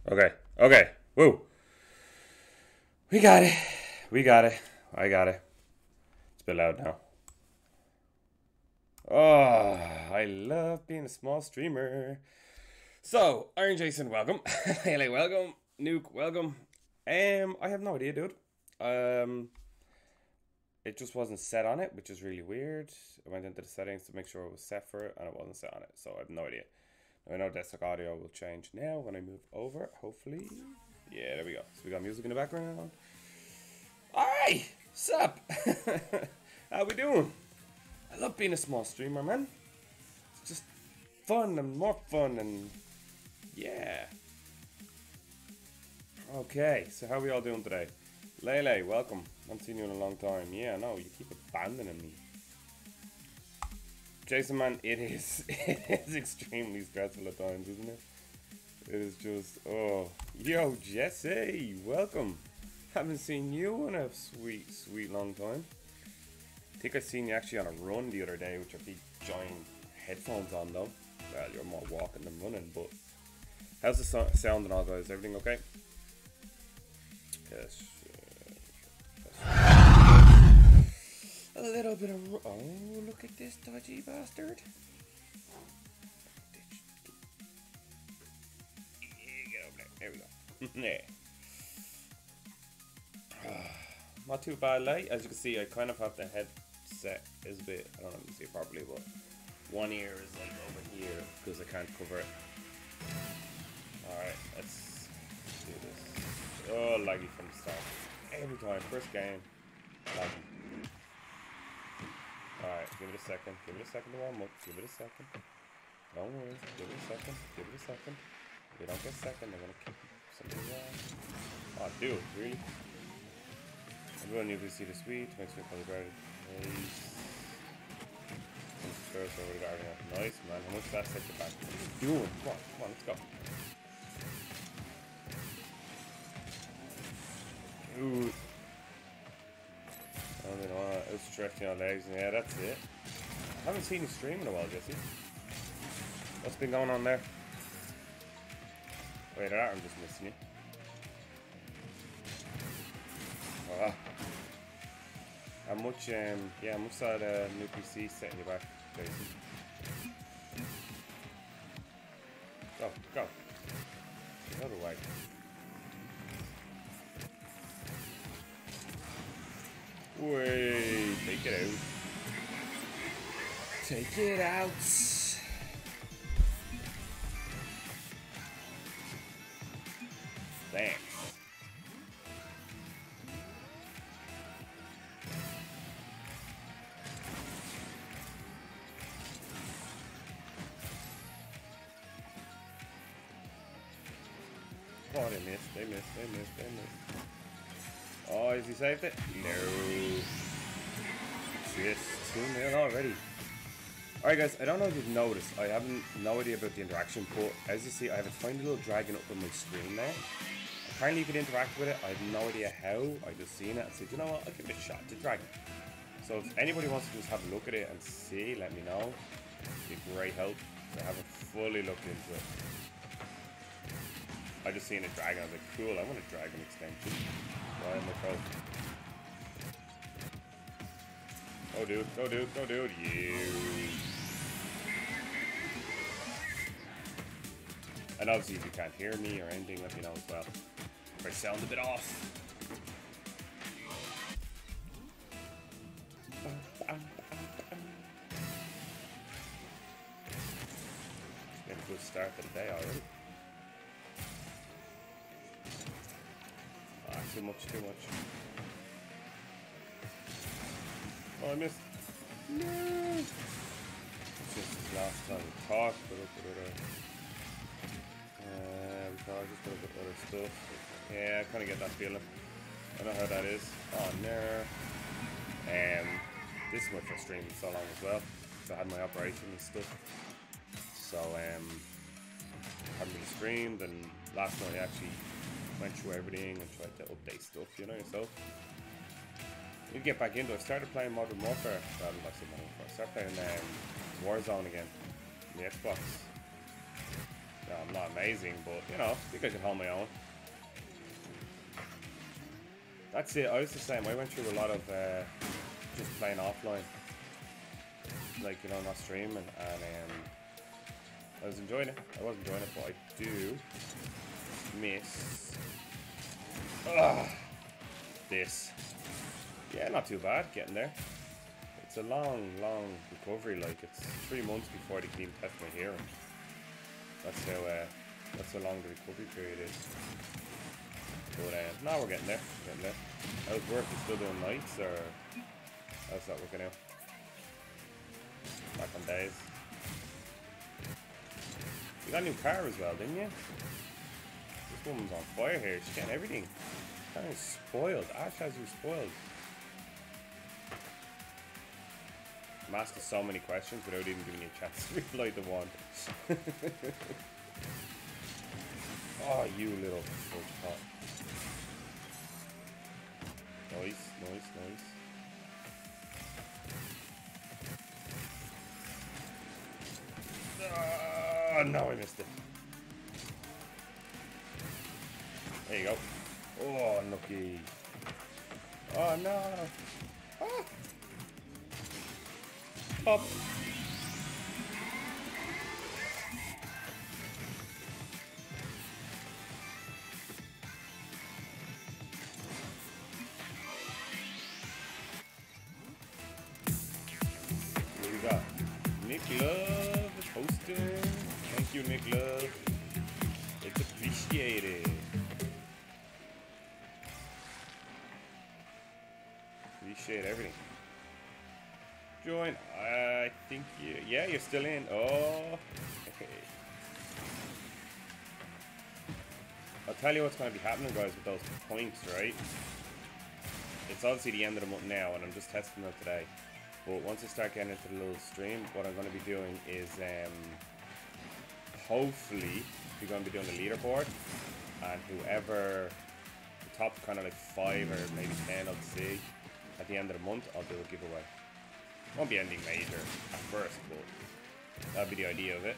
Okay. Okay. Woo. We got it. We got it. I got it. It's a bit loud now. Oh, I love being a small streamer. So, Iron Jason, welcome. Haley, welcome. Nuke, welcome. I have no idea, dude. Um, it just wasn't set on it, which is really weird. I went into the settings to make sure it was set for it, and it wasn't set on it, so I have no idea. I know desktop audio will change now when I move over, hopefully. Yeah, there we go. So we got music in the background. Alright, sup? How we doing? I love being a small streamer, man. It's just fun and more fun and yeah. Okay, so how are we all doing today? Lele, welcome. I haven't seen you in a long time. Yeah, no, you keep abandoning me. Jason, man, it is it is extremely stressful at times, isn't it? It is just, oh. Yo, Jesse, welcome. Haven't seen you in a sweet, sweet long time. I think I seen you actually on a run the other day with your big giant headphones on though. Well, you're more walking than running, but how's the sound and all, guys? Everything okay? Yes. A little bit of... Oh, look at this dodgy bastard. Get over there. There we go. Yeah. Not too bad, like. As you can see, I kind of have the headset is a bit... I don't know if you can see it properly, but one ear is like over here because I can't cover it. Alright, let's do this. Oh, laggy from the start. Every time. First game. Laggy. Alright, give it a second. Give it a second to warm up. Give it a second. Don't worry. Give it a second. Give it a second. If you don't get second, they're gonna kick something wrong. Oh, dude, really? Everyone you can see the suite. Makes me probably better. Nice. First over the garden. Nice, man. How much that set you back? What are you doing? Come on, let's go. Dude. I don't know, outstretching your legs, and yeah, that's it. I haven't seen you stream in a while, Jesse. What's been going on there? Wait, I'm just missing you. Ah. How much, how much that new PC setting you back, Jason? Go. The other way. Wait, take it out. Take it out. Thanks. Oh, they missed. Oh, has he saved it? No. Shit, 2-0 already. Alright guys, I don't know if you've noticed, I have no idea about the interaction, but as you see, I have a tiny little dragon up on my screen now. Apparently you can interact with it, I have no idea how, I just seen it and said, you know what, I'll give it a shot, it's a dragon. So if anybody wants to just have a look at it and see, let me know. It'd be great help. I haven't fully looked into it. I just seen a dragon, I was like, cool, I want a dragon extension. Why am I pro? Go dude, you. And obviously if you can't hear me or anything, let me know as well. If I sound a bit off. Getting a good start to the day already. Too much. Oh, I missed. No! It's just this last time we talked, but we probably just put a bit of other stuff. Yeah, I kind of get that feeling. I know how that is. Oh, no. This is my first stream in so long as well. So I had my operation and stuff. So, I haven't really streamed, and last night I actually went through everything and tried to update stuff, you know yourself. Need to get back into it. I started playing Modern Warfare. I started playing Warzone again on the Xbox. No, I'm not amazing, but, you know, I think I can hold my own. That's it. I was the same. I went through a lot of just playing offline. Like, you know, not streaming. And I was enjoying it. I was enjoying it, but I do miss this. Yeah, not too bad. Getting there. It's a long, long recovery. Like, it's 3 months before they can even test my hearing. That's how long the recovery period is. But now we're getting there. How's work? You still doing nights, or how's that working out? Back on days. You got a new car as well, didn't you? This woman's on fire here. She's getting everything. Kind of spoiled. Ash has you spoiled. I'm asking so many questions without even giving you a chance to reply to one. Oh, you little pot. Nice. Oh, no, I missed it. There you go. Oh, unlucky. Oh, no. Ah. Pop. What we got? Nick Love is hosting. Thank you, Nick Love. It's appreciated. Appreciate everything. Join. I think you. Yeah, you're still in. Oh. Okay. I'll tell you what's going to be happening, guys, with those points, right? It's obviously the end of the month now, and I'm just testing them today. But once I start getting into the little stream, what I'm going to be doing is, hopefully, we're going to be doing a leaderboard, and whoever the top kind of like 5 or maybe 10 I'll see at the end of the month, I'll do a giveaway. Won't be anything major at first, but that'll be the idea of it.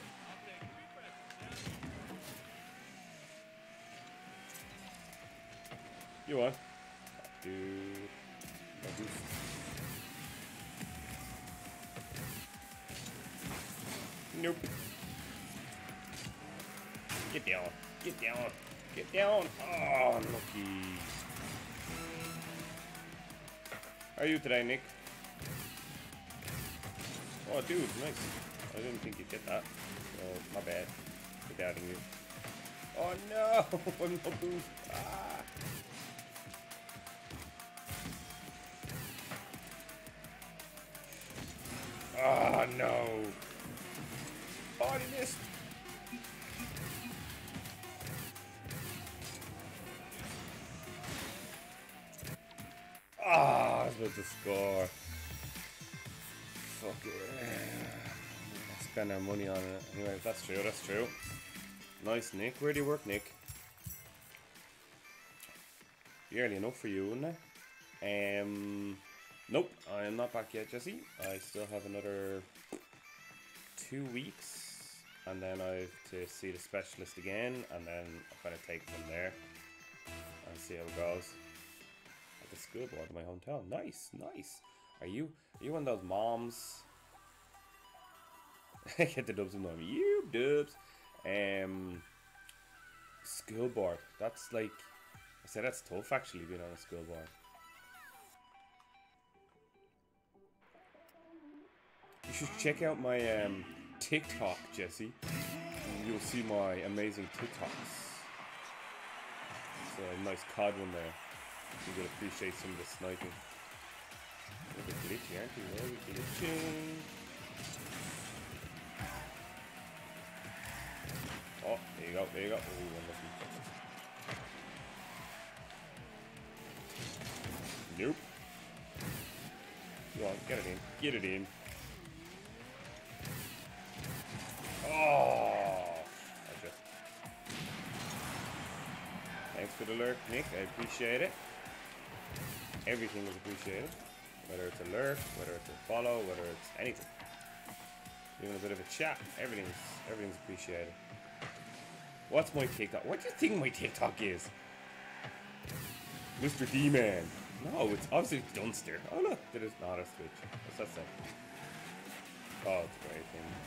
You won. Dude. Nope. Get down. Get down. Get down. Oh, unlucky. How are you today, Nick? Oh, dude, nice. I didn't think you'd get that. Oh, my bad. For doubting you. Oh, no. No boost. Ah. Oh, no. Oh, he missed. Ah, I was about to score. Fuck it. Spend our money on it. Anyway, that's true, that's true. Nice, Nick. Where do you work, Nick? Be early enough for you, wouldn't it? Nope, I am not back yet, Jesse. I still have another 2 weeks, and then I have to see the specialist again, and then I'll kind of take it from there and see how it goes. At the school board in my hometown. Nice, nice. Are you one of those moms? Get the dubs in them. You dubs. School board. That's like, I said that's tough actually, being on a school board. You should check out my TikTok, Jesse. You'll see my amazing TikToks. It's a nice COD one there. You will appreciate some of the sniping. A bit glitchy, aren't you? Very glitching. Oh, there you go, there you go. Oh, unlucky. Nope. Go on, get it in. Get it in. Oh! Gotcha. Thanks for the lurk, Nick. I appreciate it. Everything is appreciated. Whether it's a lurk, whether it's a follow, whether it's anything. Even a bit of a chat. Everything's appreciated. What's my TikTok? What do you think my TikTok is? Mr. D-Man. No, it's obviously Dunster. Oh look, there is not a switch. What's that say? Oh, it's a great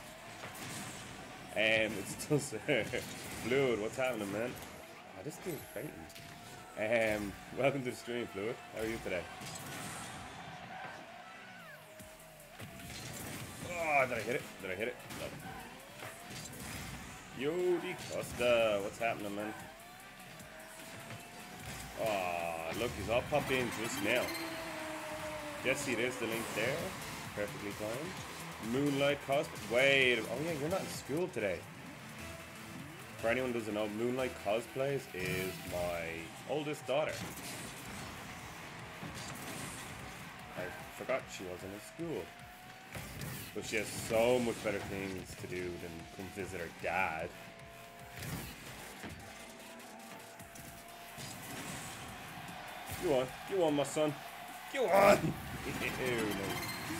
thing. It's Dunster. Fluid, what's happening, man? Oh, this thing's fighting. Welcome to the stream, Fluid. How are you today? Oh, did I hit it? Did I hit it? No. Yo, DeCosta, what's happening, man? Oh, look, he's all popped in just now. Jesse, there's the link there. Perfectly timed. Moonlight cosplay. Wait, oh yeah, you're not in school today. For anyone who doesn't know, Moonlight Cosplays is my oldest daughter. I forgot she wasn't in school. But she has so much better things to do than come visit her dad. Go on, my son. Go on! Ew, no.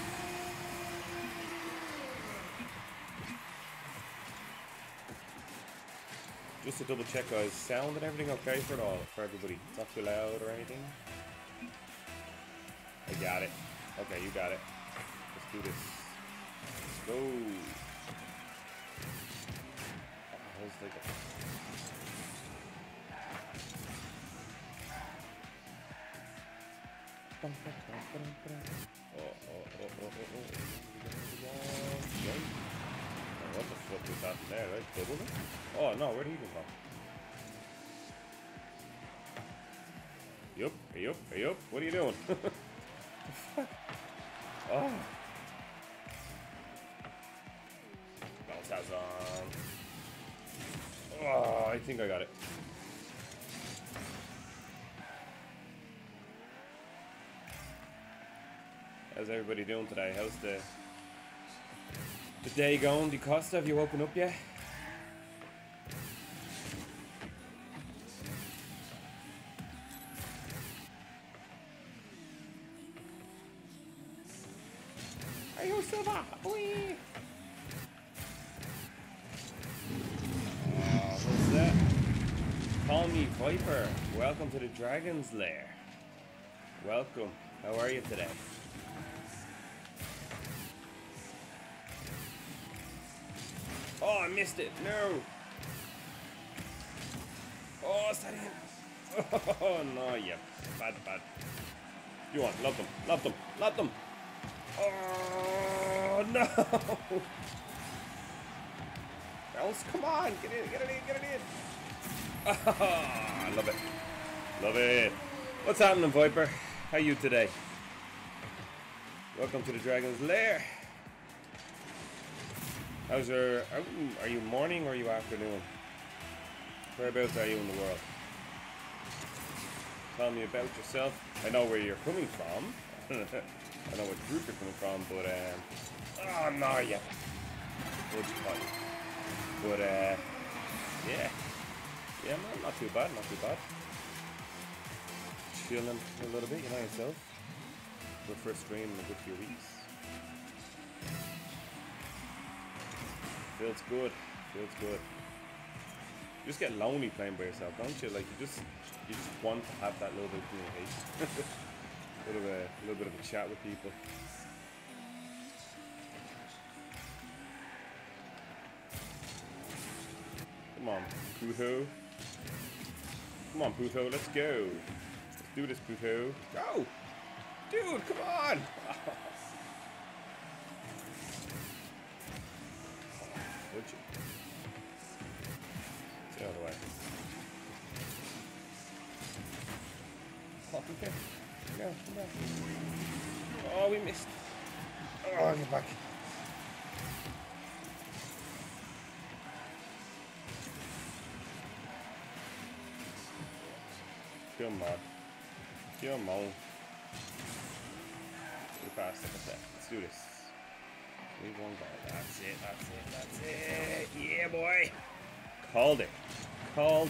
Just to double check, guys, sound and everything okay for everybody? It's not too loud or anything? I got it. Okay, you got it. Let's do this. Let's go. Oh, that was like a... What the fuck was that there, right? Double it? Oh no, where did he come from? Yup, hey up, what are you doing? Oh. Bounce house on. Oh, I think I got it. How's everybody doing today? How's the day going? DeCosta, have you woken up yet? Are you still back? Whee! What's that? Call me Viper. Welcome to the Dragon's Lair. Welcome. How are you today? Oh, I missed it. No. Oh, is that him? Oh, no, yeah. Bad. You want, love them. Oh, no. Else, come on. Get it in. Oh, I love it. What's happening, Viper? How you today? Welcome to the Dragon's Lair. How's your... Are you morning or are you afternoon? Whereabouts are you in the world? Tell me about yourself. I know where you're coming from. I know what group you're coming from, but... oh, no, yeah. What'd you call it? But, yeah. Yeah, man, not too bad. Chilling a little bit, you know yourself. Good first stream in a good few weeks. Feels good. You just get lonely playing by yourself, don't you? Like you just want to have that little bit of communication, a little bit of a chat with people. Come on, Puto. Let's go. Let's do this, Puto. Go, dude. Come on. Would you? Get out of the way. Oh, okay. Come back. Oh, we missed. Oh, get back. Come on. Too fast, like I said. Let's do this. Leave one guard. That's it. Yeah, boy. Called it. All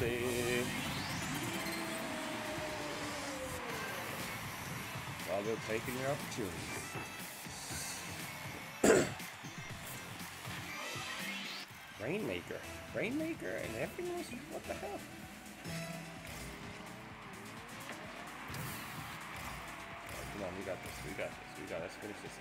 about taking your opportunity. Rainmaker. Rainmaker and every monster? What the hell? Right, come on, we got this. We got this. We got this. Let's finish this.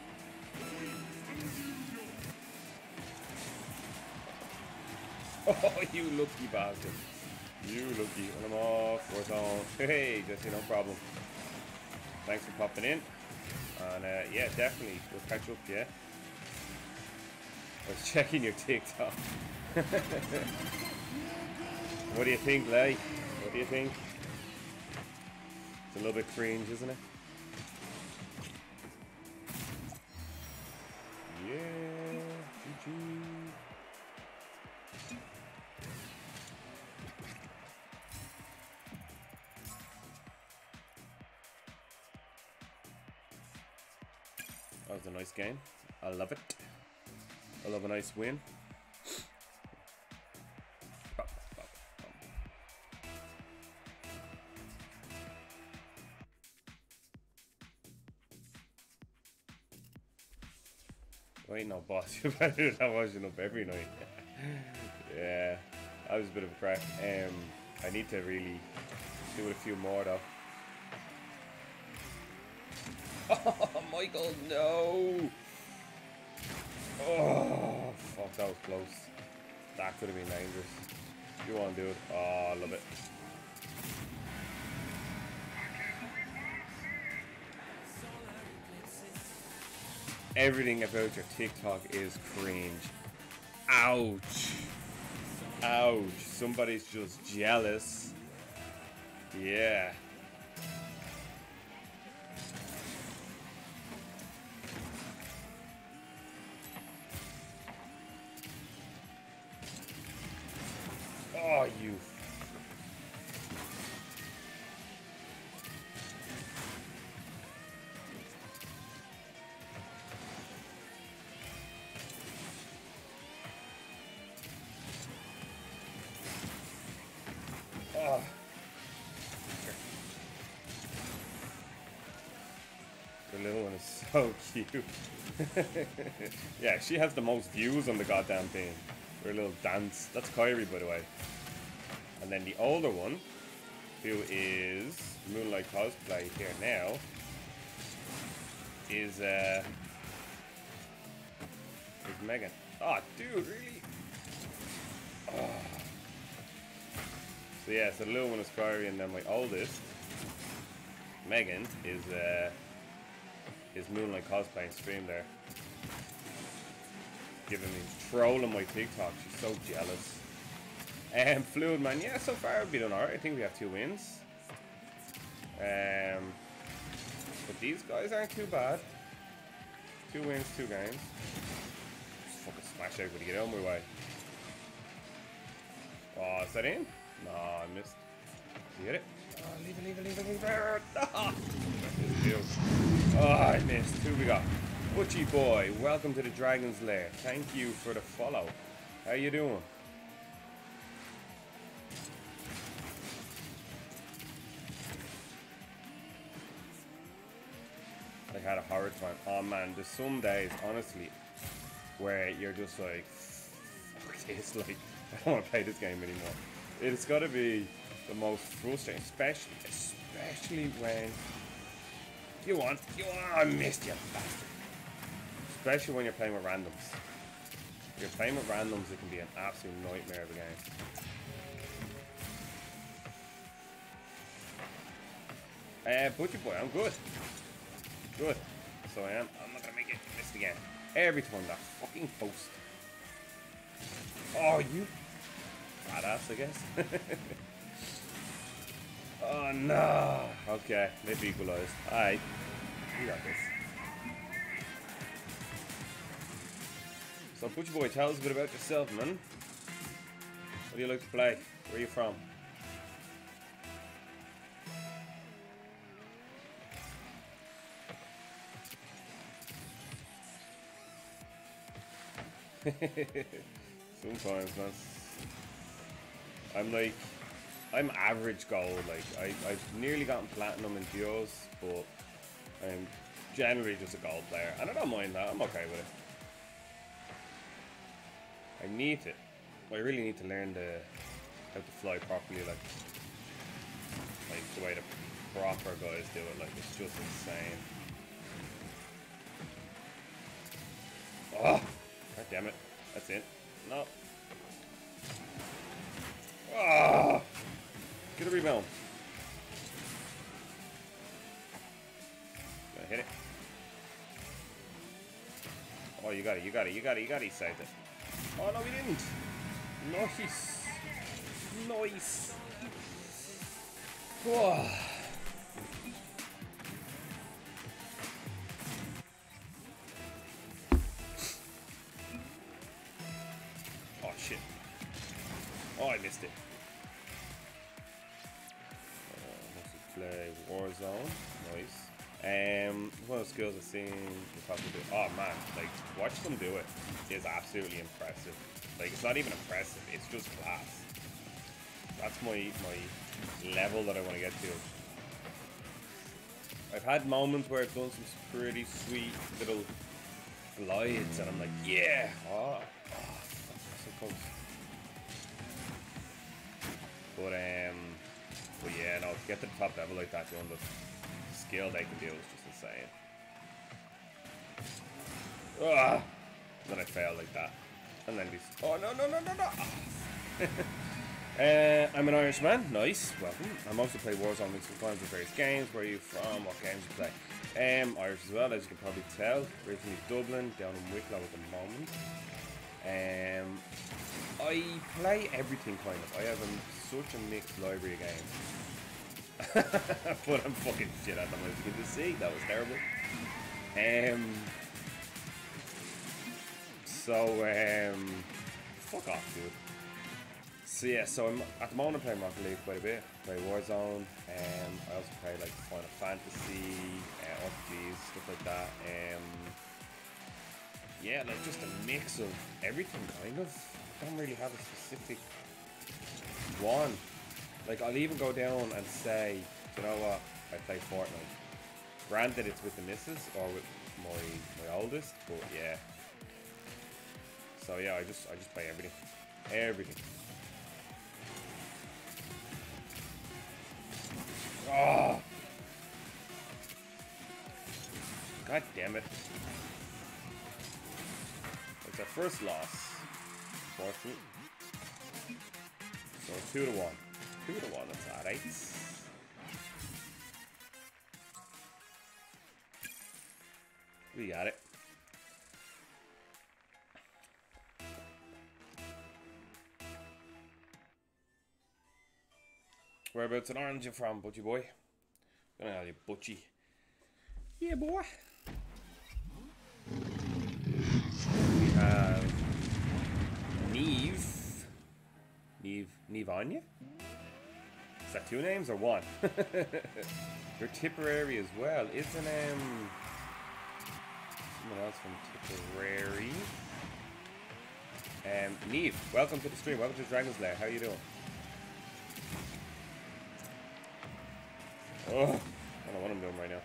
Oh, you lucky bastard. You lucky. And I'm off. Fourth on. Hey, Jesse, no problem. Thanks for popping in. And yeah, definitely. We'll catch up, yeah. I was checking your TikTok. What do you think, Lay? What do you think? It's a little bit cringe, isn't it? Yeah, GG. That was a nice game. I love it. I love a nice win. Wait, no, boss. You better do that washing up every night. Yeah, that was a bit of a crack. I need to really do it a few more though. Oh, Michael, no! Oh, fuck, that was close. That could have been dangerous. You want to do it? Oh, I love it. Everything about your TikTok is cringe. Ouch. Ouch. Somebody's just jealous. Yeah. Oh, you. Oh. The little one is so cute. Yeah, she has the most views on the goddamn thing. Her little dance. That's Kyrie, by the way. And then the older one, who is Moonlight Cosplay here now, is Megan. Oh, dude, really? Oh. So yeah, so the little one is Kyrie, and then my oldest, Megan, is Moonlight Cosplay stream there. Giving me, trolling my TikTok. She's so jealous. Fluid Man, yeah, so far we've been alright. I think we have 2 wins. But these guys aren't too bad. 2 wins, 2 games. Just fucking smash everybody, get out of my way. Oh, is that in? No, I missed. Did you get it? Oh, leave it. No! Oh, I missed. Who we got? Butchie Boy, welcome to the Dragon's Lair. Thank you for the follow. How you doing? I had a horror time. Oh man, there's some days, honestly, where you're just like, fuck this, like, I don't want to play this game anymore. It's got to be the most frustrating, especially when I missed you, bastard. Especially when you're playing with randoms. If you're playing with randoms, it can be an absolute nightmare of a game. Butcher Boy, I'm good. Good. So I am. I'm not gonna make it missed again. Every time that fucking post. Oh, you badass, I guess. Oh no. Okay, they've equalized. Alright. You got this. So Butcher Boy, tell us a bit about yourself, man. What do you like to play? Where are you from? Sometimes, man. I'm average gold. Like I've nearly gotten platinum in duos, but I'm generally just a gold player, and I don't mind that. I'm okay with it. I need to. I really need to learn how to fly properly, like the way the proper guys do it. Like, it's just insane. Oh, god damn it! That's it. No. Ah! Get a rebound. Gonna hit it. Oh, you got it, you got it, you got it, you got it, he saved it. Oh, no, he didn't. Nice. Nice. Oh. Oh, shit. Oh, I missed it. Mostly play Warzone. Nice. One of the skills I've seen you probably do. Oh man, like, watch them do it. It's absolutely impressive. Like, it's not even impressive, it's just class. That's my level that I want to get to. I've had moments where I've done some pretty sweet little glides and I'm like, yeah! Oh, so close. But yeah, no, to get to the top level like that, doing the skill they can do is just insane. Ah! Then I fail like that. And then these. Oh, no, no, no, no, no! I'm an Irishman. Nice. Welcome. I mostly play Warzone sometimes with various games. Where are you from? What games you play? Irish as well, as you can probably tell. Originally Dublin, down in Wicklow at the moment. I play everything kind of. I have such a mixed library of games. But I'm fucking shit at them, as you can see. That was terrible. Fuck off, dude. So yeah, so I'm at the moment playing Rocket League quite a bit. Play Warzone. I also play like Final Fantasy, RPGs, stuff like that. Yeah, like just a mix of everything, kind of. I don't really have a specific one. Like, I'll even go down and say, you know what, I play Fortnite. Granted, it's with the missus or with my oldest, but yeah. So yeah, I just play everything. Everything. Oh! God damn it. It's our first loss. Fortunate. So 2-1. 2-1, that's alright. We got it. Whereabouts in Orange you from, Butchie boy? Gonna call you Butchie. Yeah, boy. We have Neve. Neve Anya? Is that 2 names or 1? Your Tipperary as well. Isn't someone else from Tipperary? Neve, welcome to the stream. Welcome to Dragon's Lair. How you doing? Oh, I don't know what I'm doing right now.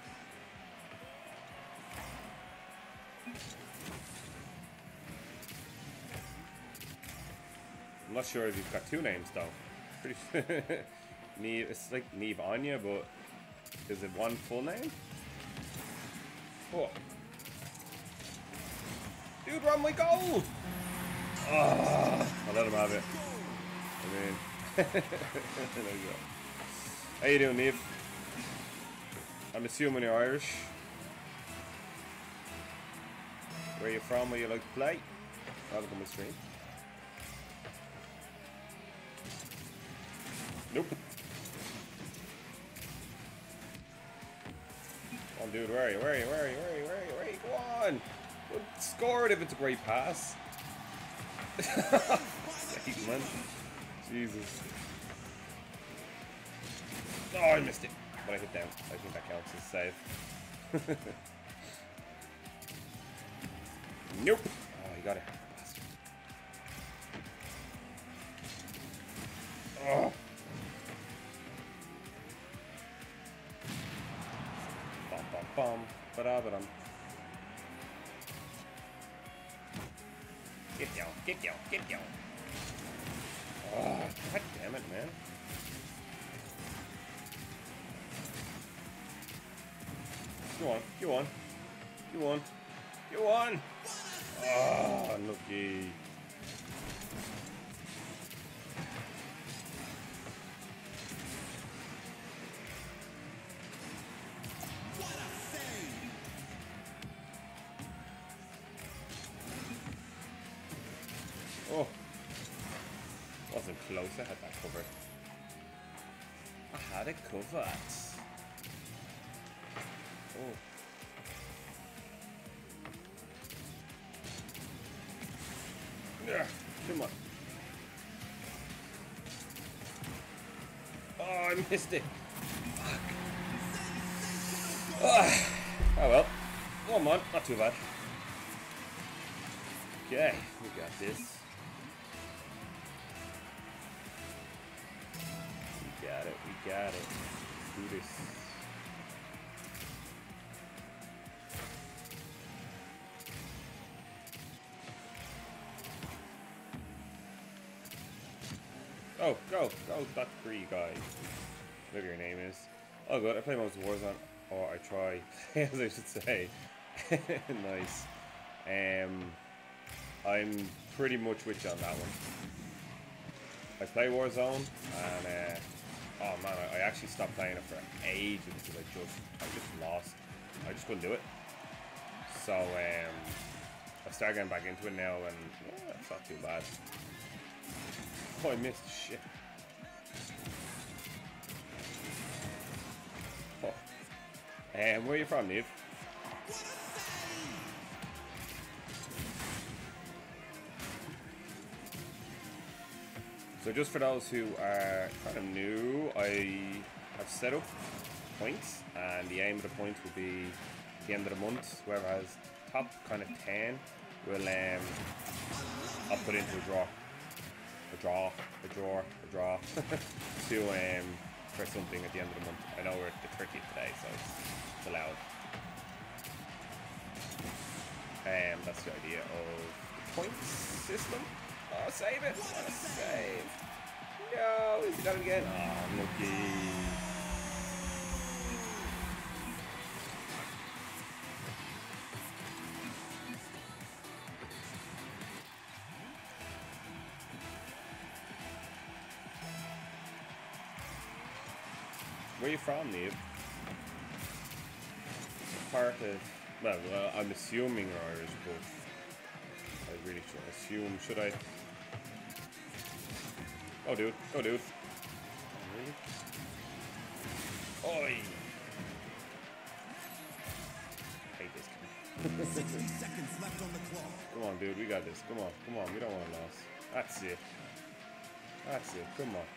I'm not sure if you've got 2 names though. Pretty Neve, it's like Neve Anya, but is it 1 full name? Oh. Dude, run my goal! Oh, I'll let him have it. I mean, there you go. How you doing, Neve? I'm assuming you're Irish. Where you from? Where you like to play? Welcome to my stream. Nope. Come on, dude. Where are you? Where are you? Where are you? Where are you? Where are you? Where are you? Go on. We'll score it if it's a great pass. Sake, man. Jesus. Oh, I missed it. But I hit down. I think that counts as a save. Nope. Oh, you got it. Bastard. Oh. Bum bum bum. Ba-da-ba-dum. Get down, get down, get down. Oh, god damn it, man. Go on, go on. Go on. Go on! Oh, unlucky. Oh. Wasn't close, I had that covered. I had it covered. Oh. Yeah, come on. Oh, I missed it. Fuck. Oh, oh well. Come on, not too bad. Okay, we got this. We got it, we got it. Let's do this. Oh, go, that free guy. Whatever your name is. Oh god, I play most Warzone, or I try, as I should say. Nice. I'm pretty much with you on that one. I play Warzone, and oh man, I actually stopped playing it for ages because I just lost. I just couldn't do it. So I started getting back into it now, and yeah, it's not too bad. Oh, I missed shit. Oh. Where are you from, Neve? So just for those who are kind of new, I have set up points, and the aim of the points will be at the end of the month. Whoever has top kind of 10 will I'll put into a draw to for something at the end of the month. I know we're at the 30th today, so it's allowed. That's the idea of the points system. Oh, save it! Oh, save! No, he's got it again. Oh, lucky. Where are you from, Neve? Part of... Well, I'm assuming you're Irish, but I really should assume. Should I? Oh, dude. Go, dude. Really? Oi! I hate this game. 60 seconds left on the clock. Come on, dude. We got this. Come on. Come on. We don't want to lose. That's it. That's it. Come on.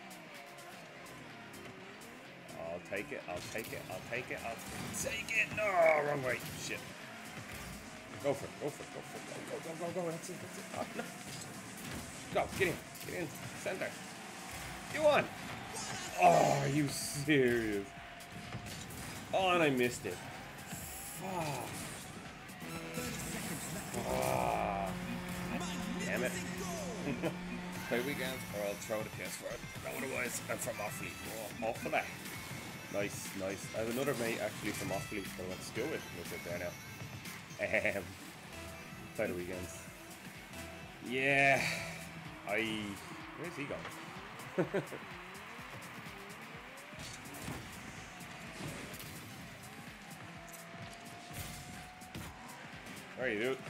I'll take it. I'll take it. I'll take it. I'll take it. No, wrong way. Shit. Go for it. Go for it. Go for it. Go, go, go, go, go. That's it. That's it. Oh, no. Go. Get in. Get in. Center. You won. Oh, are you serious? Oh, and I missed it. Fuck. Oh. Damn it. Play weekends or I'll throw the PS4. No, otherwise I'm from Offaly. Oh, Offaly. Nice, nice. I have another mate actually from Offaly that I went to school with, who's up there now. Play the weekends. Yeah. Where's he going? Where are you, dude?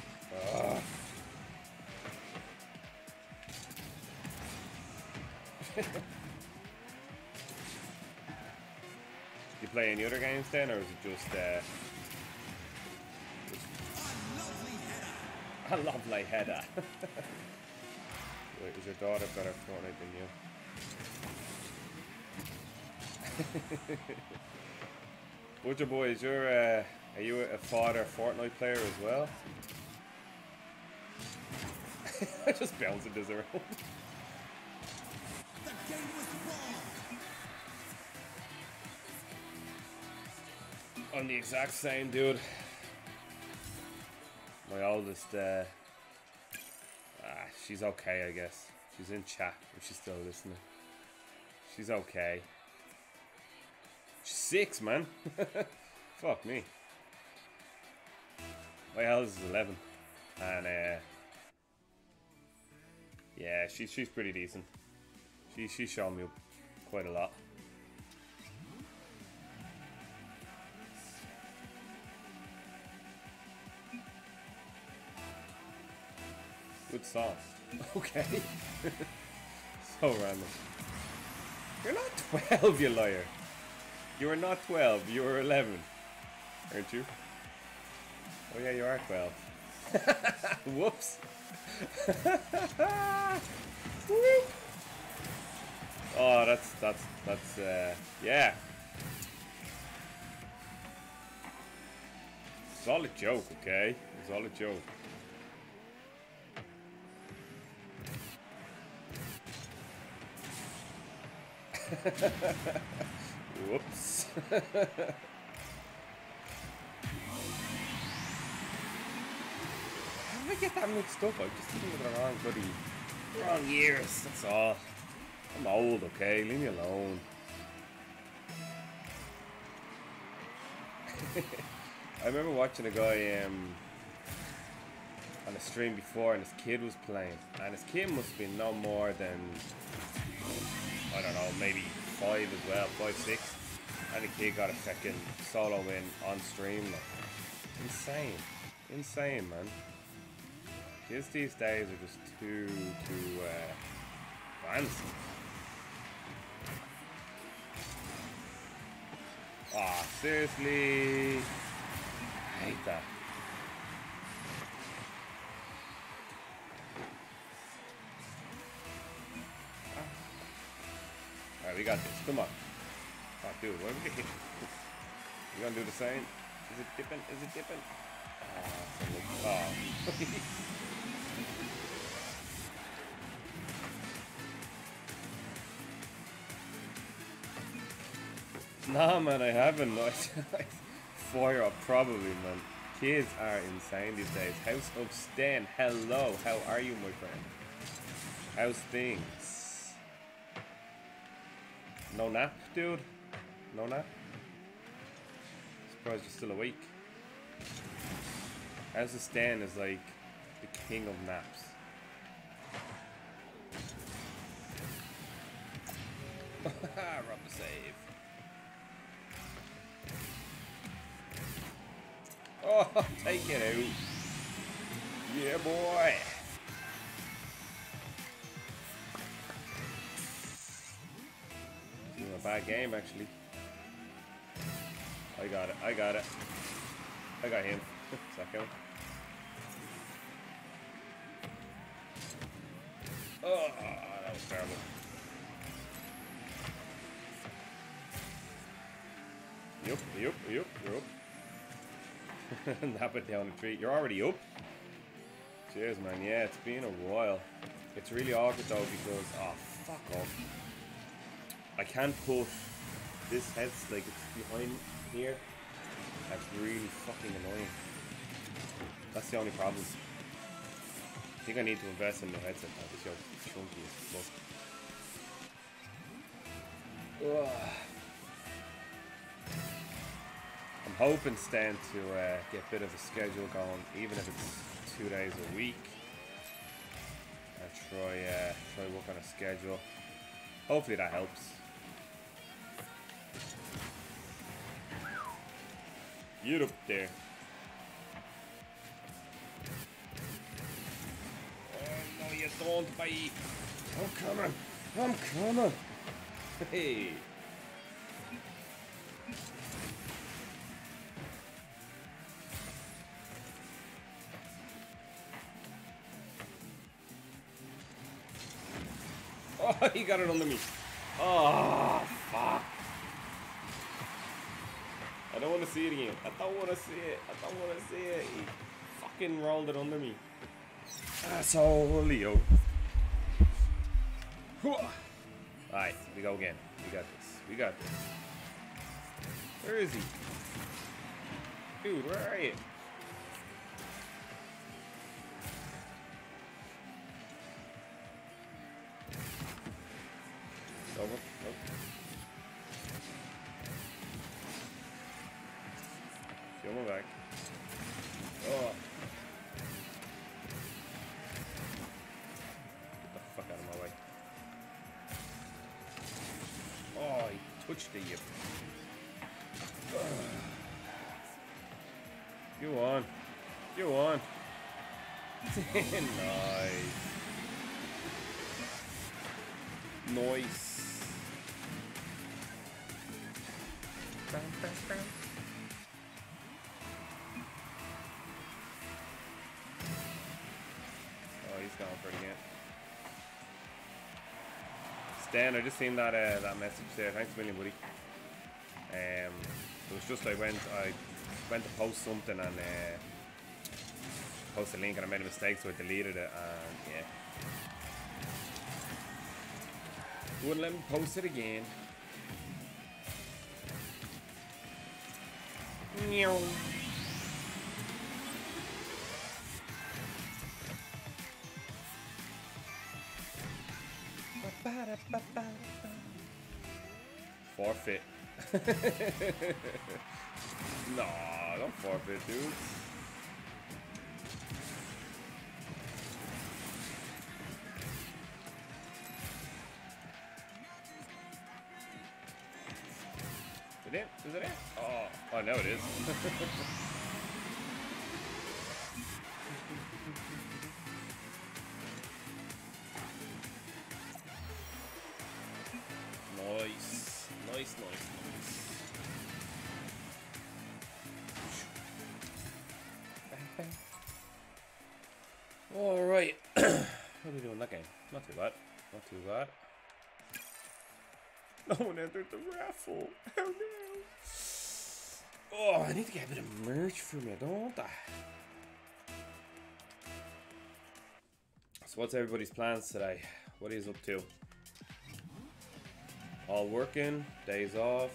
You play any other games then, or is it just a lovely header? Wait, is your daughter better Fortnite than you? Butcher boy, is your are you a father Fortnite player as well? I just bounced into zero. I'm the exact same, dude. My oldest, She's okay, I guess. She's in chat, but she's still listening. She's okay. She's 6, man. Fuck me. My house is 11. And, yeah, she's pretty decent. She's shown me quite a lot. Good sauce. Okay. So random. You're not 12, you liar. You are not 12, you are 11. Aren't you? Oh yeah, you are 12. Whoops. Oh, that's yeah. Solid joke, okay? Solid joke. Whoops. How did I get that mixed up? I'm just thinking of the wrong years, that's all. I'm old, okay? Leave me alone. I remember watching a guy on a stream before, and his kid was playing, and his kid must have been no more than, I don't know, maybe 5 as well, 5, 6. And the kid got a second solo win on stream. Like, insane. Insane, man. Kids these days are just too fancy. Ah, seriously. I hate that. Alright, we got this. Come on. Oh, dude, what are we doing? You gonna do the same? Is it dipping? Is it dipping? Oh. Nah, man, I haven't. 4 up, probably, man. Kids are insane these days. House of Stan, hello. How are you, my friend? How's things? No nap, dude? No nap? Surprised you're still awake. House of Stan is like the king of naps. Rob the save. Oh, take it out. Yeah, boy. It's a bad game, actually. I got it. I got it. I got him. Second. Oh, that was terrible. Yup. You're up. Nap it down a tree. You're already up? Cheers, man. Yeah, it's been a while. It's really awkward, though, because... Oh, fuck off. I can't put this head, like, it's behind here. That's really fucking annoying. That's the only problem. I think I need to invest in the headset now. This yoke chunky as fuck. Ugh. I'm hoping, Stan, to get a bit of a schedule going, even if it's 2 days a week. I'll try work on a schedule. Hopefully that helps. You're up there. Oh no, you don't, bye. I'm coming. Hey. Oh, he got it under me. Oh, fuck. I don't want to see it again. I don't want to see it. He fucking rolled it under me. Asshole, Leo. Alright, we go again. We got this. Where is he? Dude, where are you? Coming back. Oh. Get the fuck out of my way. Oh, he touched the you. Go on. Go on. Nice. Nice. Bam, bam, bam. Oh, he's going for it again. Stan, I just seen that that message there. Thanks a million, buddy. It was just I went to post something and post a link and I made a mistake, so I deleted it. And yeah, wouldn't let me post it again. Meow. Forfeit. Nah, don't forfeit, dude. Is it in? Is it in? Oh, no, it is. Nice. Nice, nice, nice. Alright. How are we doing that game? Not too bad. Not too bad. No one entered the raffle. Oh no. Oh, I need to get a bit of merch for me, don't I? So what's everybody's plans today? What are you up to? All working, days off.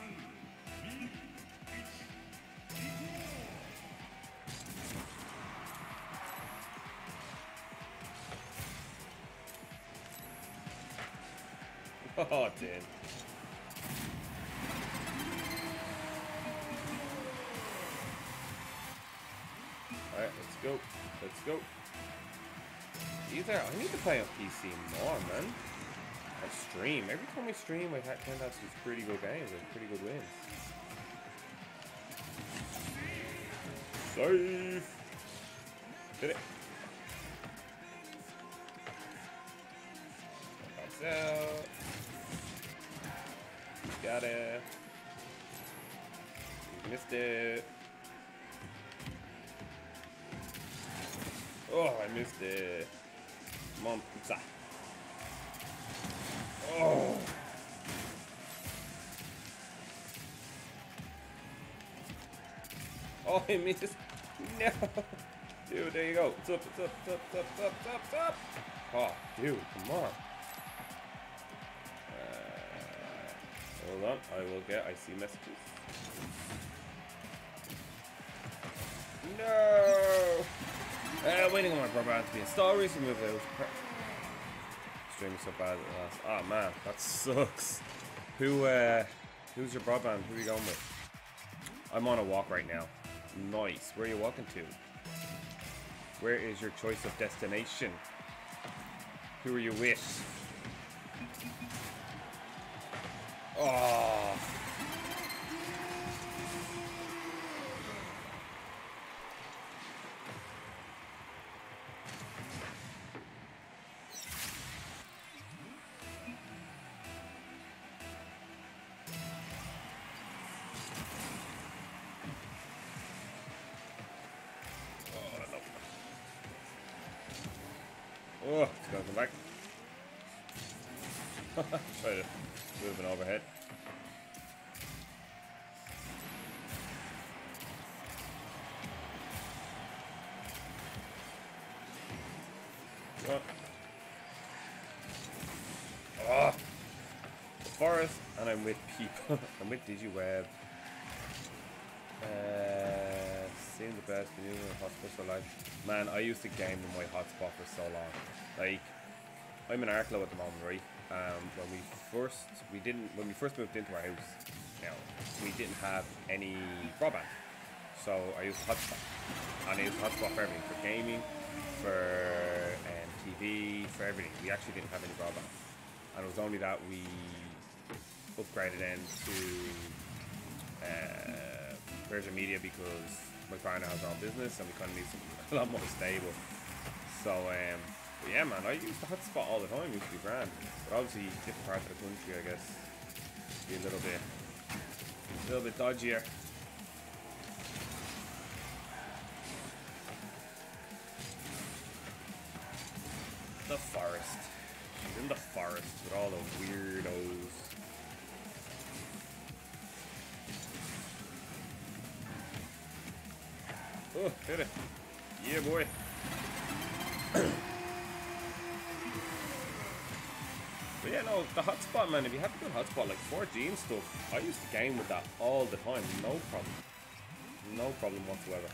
Oh, damn. Alright, let's go. Let's go. Either I need to play on PC more, man. I stream. Every time I stream, I tend to have some pretty good games and pretty good wins. Safe! Did it. That's out. Got it. Missed it. Oh, I missed it. Come on, pizza. Oh. Oh, I missed. No. Dude, there you go. It's up, it's up, it's up, it's up, it's up, it's up, it's up. Oh, dude, come on. Hold on, I will get IC messages. No! Waiting on my broadband to be installed. Recently moved out. Streaming so bad at last. Oh man, that sucks. Who's your broadband? Who are you going with? I'm on a walk right now. Nice. Where are you walking to? Where is your choice of destination? Who are you with? Oh. Oh, it's gonna come back. Try to move an overhead. Oh, the forest, and I'm with people. I'm with DigiWeb. Seeing the best new hotspot life. Man, I used to game in my hotspot for so long. Like, I'm in Arklow at the moment, right? When we first moved into our house, you know, we didn't have any broadband. So I use Hotspot, and I use Hotspot for everything, for gaming, for TV, for everything. We actually didn't have any broadband, and it was only that we upgraded into Virgin Media because my partner has her own business, and we kind of need something a lot more stable. So, but yeah, man, I used the Hotspot all the time. It used to be grand, but obviously different parts of the country, I guess, be a little bit dodgier. The forest. She's in the forest with all the weirdos. Oh, hit it. Yeah, boy. But yeah, no, the hotspot, man, if you have a good hotspot, like 4G and stuff, I used to game with that all the time, no problem. No problem whatsoever.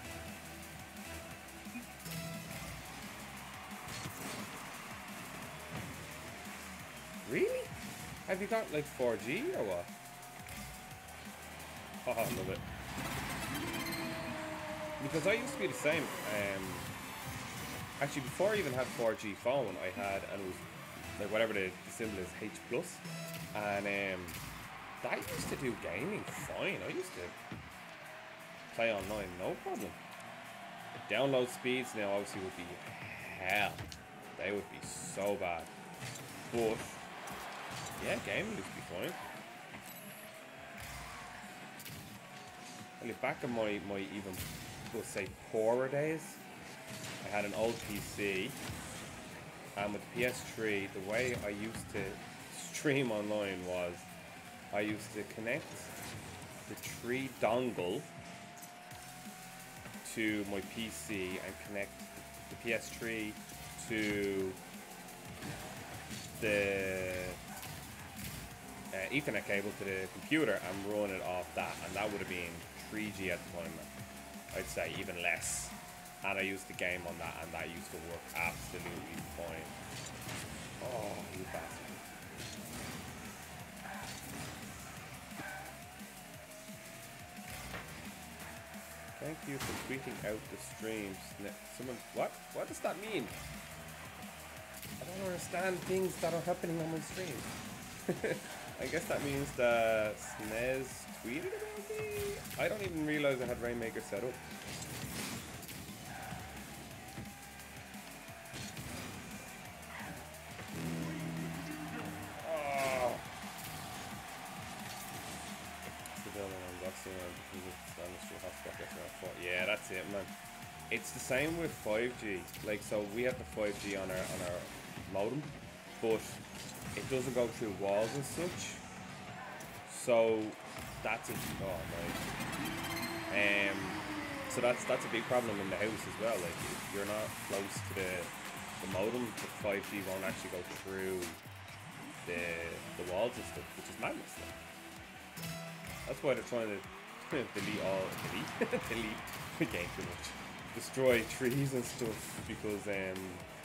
Really? Have you got like 4G or what? Oh, I love it. Because I used to be the same. Actually, before I even had 4G phone, I had, and it was like whatever the symbol is, H plus, and that used to do gaming fine. I used to play online, no problem. The download speeds now obviously would be hell. They would be so bad. But yeah, gaming used to be fine. Well, back in my even, we'll say, poorer days, I had an old PC, and with the PS3, the way I used to stream online was I used to connect the 3 dongle to my PC and connect the PS3 to the Ethernet cable to the computer and run it off that, and that would have been 3G at the time. I'd say even less, and I used the game on that, and that used to work absolutely fine. Oh, you bastard. Thank you for tweeting out the streams. Someone, what does that mean? I don't understand things that are happening on my stream. I guess that means that Snez tweeted about me? I don't even realize I had Rainmaker set up. Oh. Yeah, that's it, man. It's the same with 5G. Like, so we have the 5G on our modem, but it doesn't go through walls and such. So that's it. Oh, nice. So that's a big problem in the house as well. Like, if you're not close to the modem, the 5G won't actually go through the walls and stuff, which is madness. Like. That's why they're trying to delete the game too much. Destroy trees and stuff because it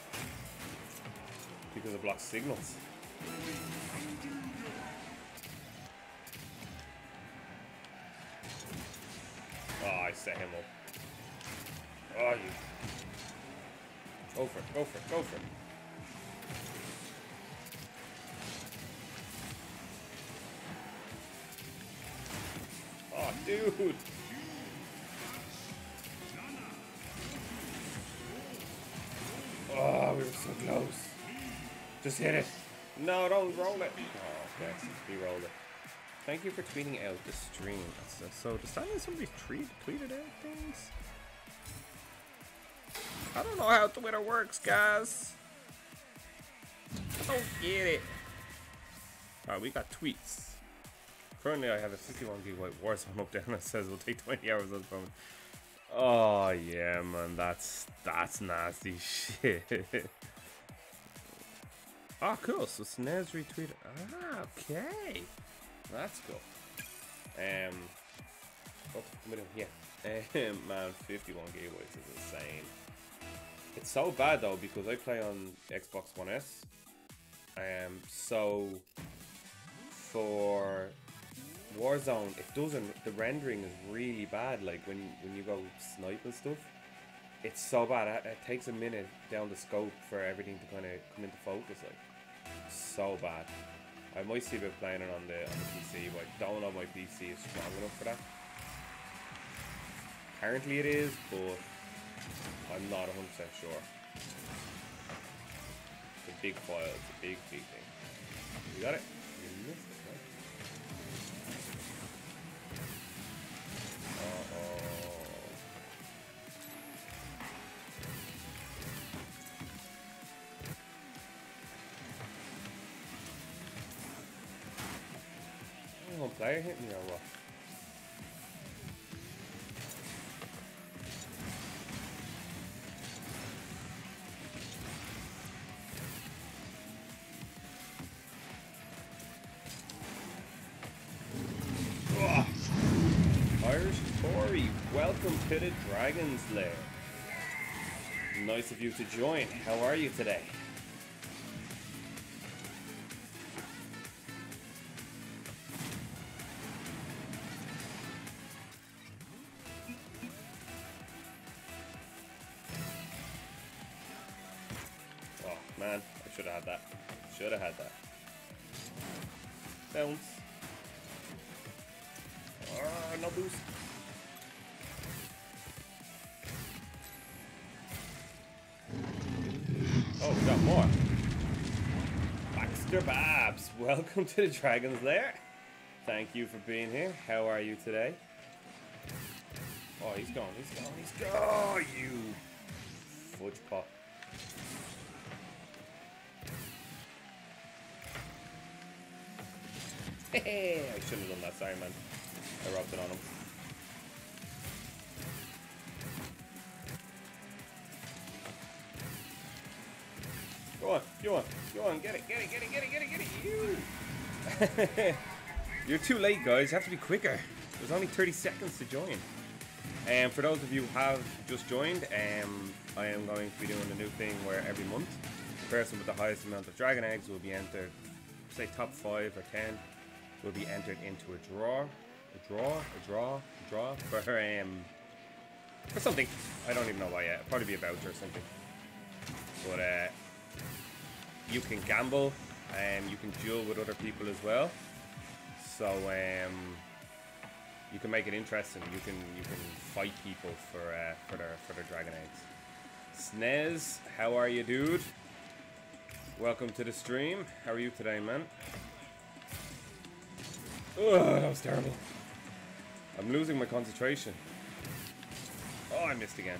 blocks signals. Oh, I set him up. Oh, you. Go for it, go for it, go for it. Oh, dude. Oh, we were so close. Just hit it. No, don't roll it. Oh, okay. We rolled it. Thank you for tweeting out the stream. So does that mean somebody tweeted out things? I don't know how Twitter works, guys. I don't get it. Alright, we got tweets. Currently, I have a 51 gigabyte Warzone up there, and it says it'll take 20 hours at the moment. Oh yeah, man, that's nasty shit. Oh, cool. So Snez retweeted. Ah, okay. That's cool. Oh, yeah. Man, 51 gigabytes is insane. It's so bad though because I play on Xbox One S. So for Warzone, it doesn't. The rendering is really bad. Like when you go snipe and stuff, it's so bad. It takes a minute down the scope for everything to kind of come into focus. Like so bad. I might see about playing it on the PC, but I don't know if my PC is strong enough for that. Apparently it is, but I'm not 100% sure. It's a big file. It's a big thing. You got it? You missed it, right? Oh, player hit me or what? Irish Tory, welcome to the Dragon's Lair. Nice of you to join. How are you today? Oh man, I should have had that. Should have had that. Bounce. No boost. Oh, we got more. Baxter Babs, welcome to the Dragon's Lair. Thank you for being here. How are you today? Oh, he's gone. Oh, you fudge pop. Hey, I shouldn't have done that. Sorry, man. I rubbed it on him. Go on, get it. You! You're too late, guys. You have to be quicker. There's only 30 seconds to join. And for those of you who have just joined, I am going to be doing a new thing where every month, the person with the highest amount of dragon eggs will be entered, say top 5 or 10, will be entered into a draw for something. I don't even know why yet. It'll probably be a voucher or something. But you can gamble and you can duel with other people as well. So you can make it interesting. You can fight people for their dragon eggs. Snez, how are you, dude? Welcome to the stream. How are you today, man? Ugh, that was terrible. I'm losing my concentration. Oh, I missed again.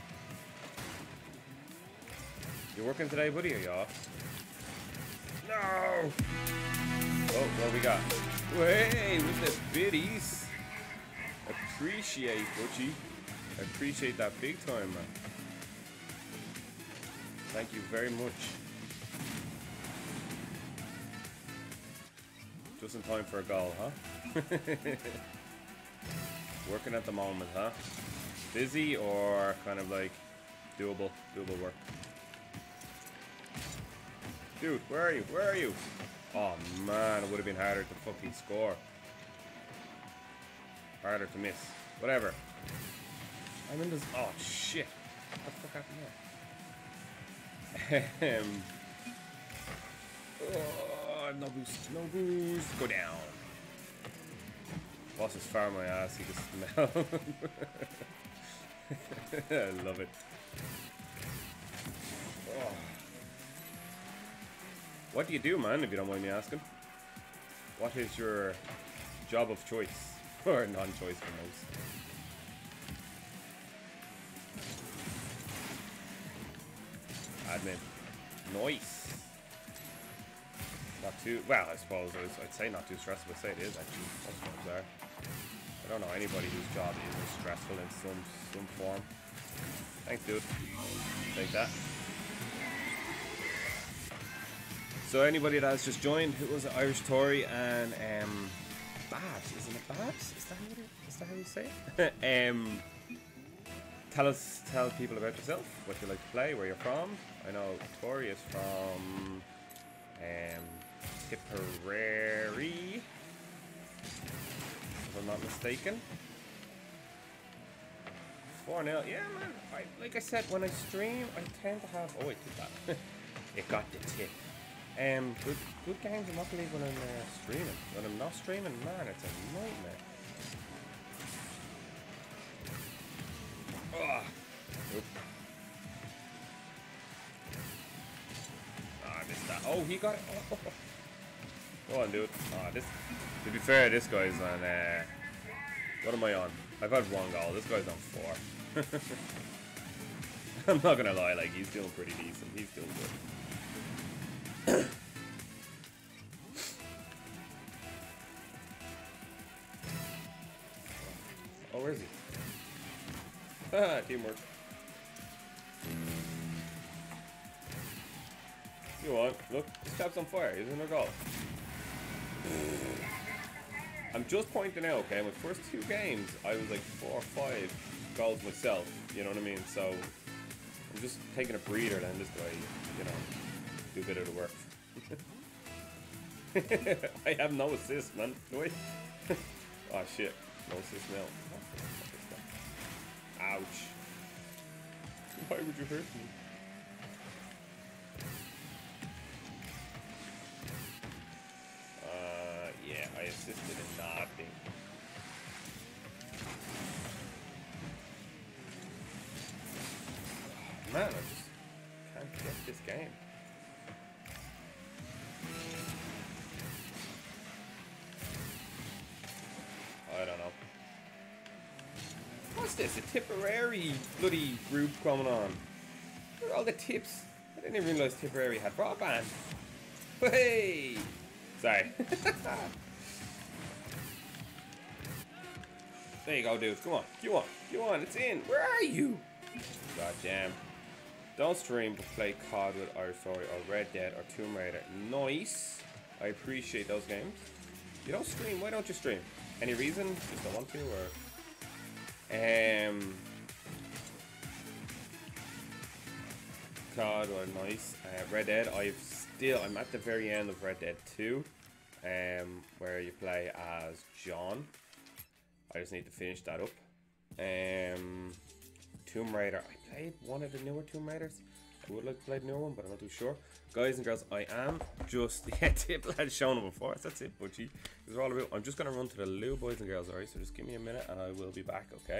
You working today, buddy, or you off? No! Oh, what we got? Hey, with the biddies. Appreciate, Butchie. Appreciate that big time, man. Thank you very much. Just in time for a goal, huh? Working at the moment, huh? Busy or kind of like doable work? Dude, where are you? Oh man, it would have been harder to fucking score. Harder to miss. Whatever. I'm in this. Oh shit. What the fuck happened there? Oh, no boost. Go down. Boss is far my ass, you can smell. I love it. Oh. What do you do, man, if you don't mind me asking? What is your job of choice? Or non-choice for most? Admin. Nice. Not too, well, I suppose I'd say not too stressful. I'd say it is actually. Most jobs are. I don't know anybody whose job isn't stressful in some form. Thanks, dude. Take that. So anybody that has just joined, it was Irish Tory and Babs, isn't it Babs? Is that how you say it? Tell people about yourself, what you like to play, where you're from. I know Tory is from Tipperary. If I'm not mistaken. 4-0. Yeah, man. Like I said, when I stream, I tend to have. Oh, I took that. It got the tip. Good games. I'm not believe when I'm streaming. When I'm not streaming, man, it's a nightmare. Oh, nope. Ah, I missed that. Oh, he got it. Oh. Go on, dude. Oh, this. To be fair, this guy's on. What am I on? I've had 1 goal. This guy's on 4. I'm not gonna lie. Like he's doing pretty decent. He's doing good. Oh, where is he? Ah, teamwork. You want? Look, this chap's on fire. He's in a goal. I'm just pointing out, okay, my first 2 games, I was like 4 or 5 goals myself. You know what I mean? So I'm just taking a breather, then this guy, you know, do a bit of the work. I have no assist, man. Do I? Oh shit, no assist now. Ouch. Why would you hurt me? Yeah, I assisted in nothing. Man, I just can't get this game. I don't know. What's this? A Tipperary bloody group coming on. Look at all the tips. I didn't even realize Tipperary had broadband. Hey! Sorry. There you go, dudes. Come on. Come on. It's in. Where are you? God damn. Don't stream, but play COD with our story or Red Dead or Tomb Raider. Nice. I appreciate those games. You don't stream. Why don't you stream? Any reason? Just don't want to, or COD or nice. Red Dead. I'm at the very end of Red Dead 2, where you play as John. I just need to finish that up. Tomb Raider. I played one of the newer Tomb Raiders. I would like to play the newer one, but I'm not too sure. Guys and girls, I am just tip lad showing up before us. That's it, Butchie. This is all about. I'm just gonna run to the loo, boys and girls. Alright, so just give me a minute and I will be back. Okay.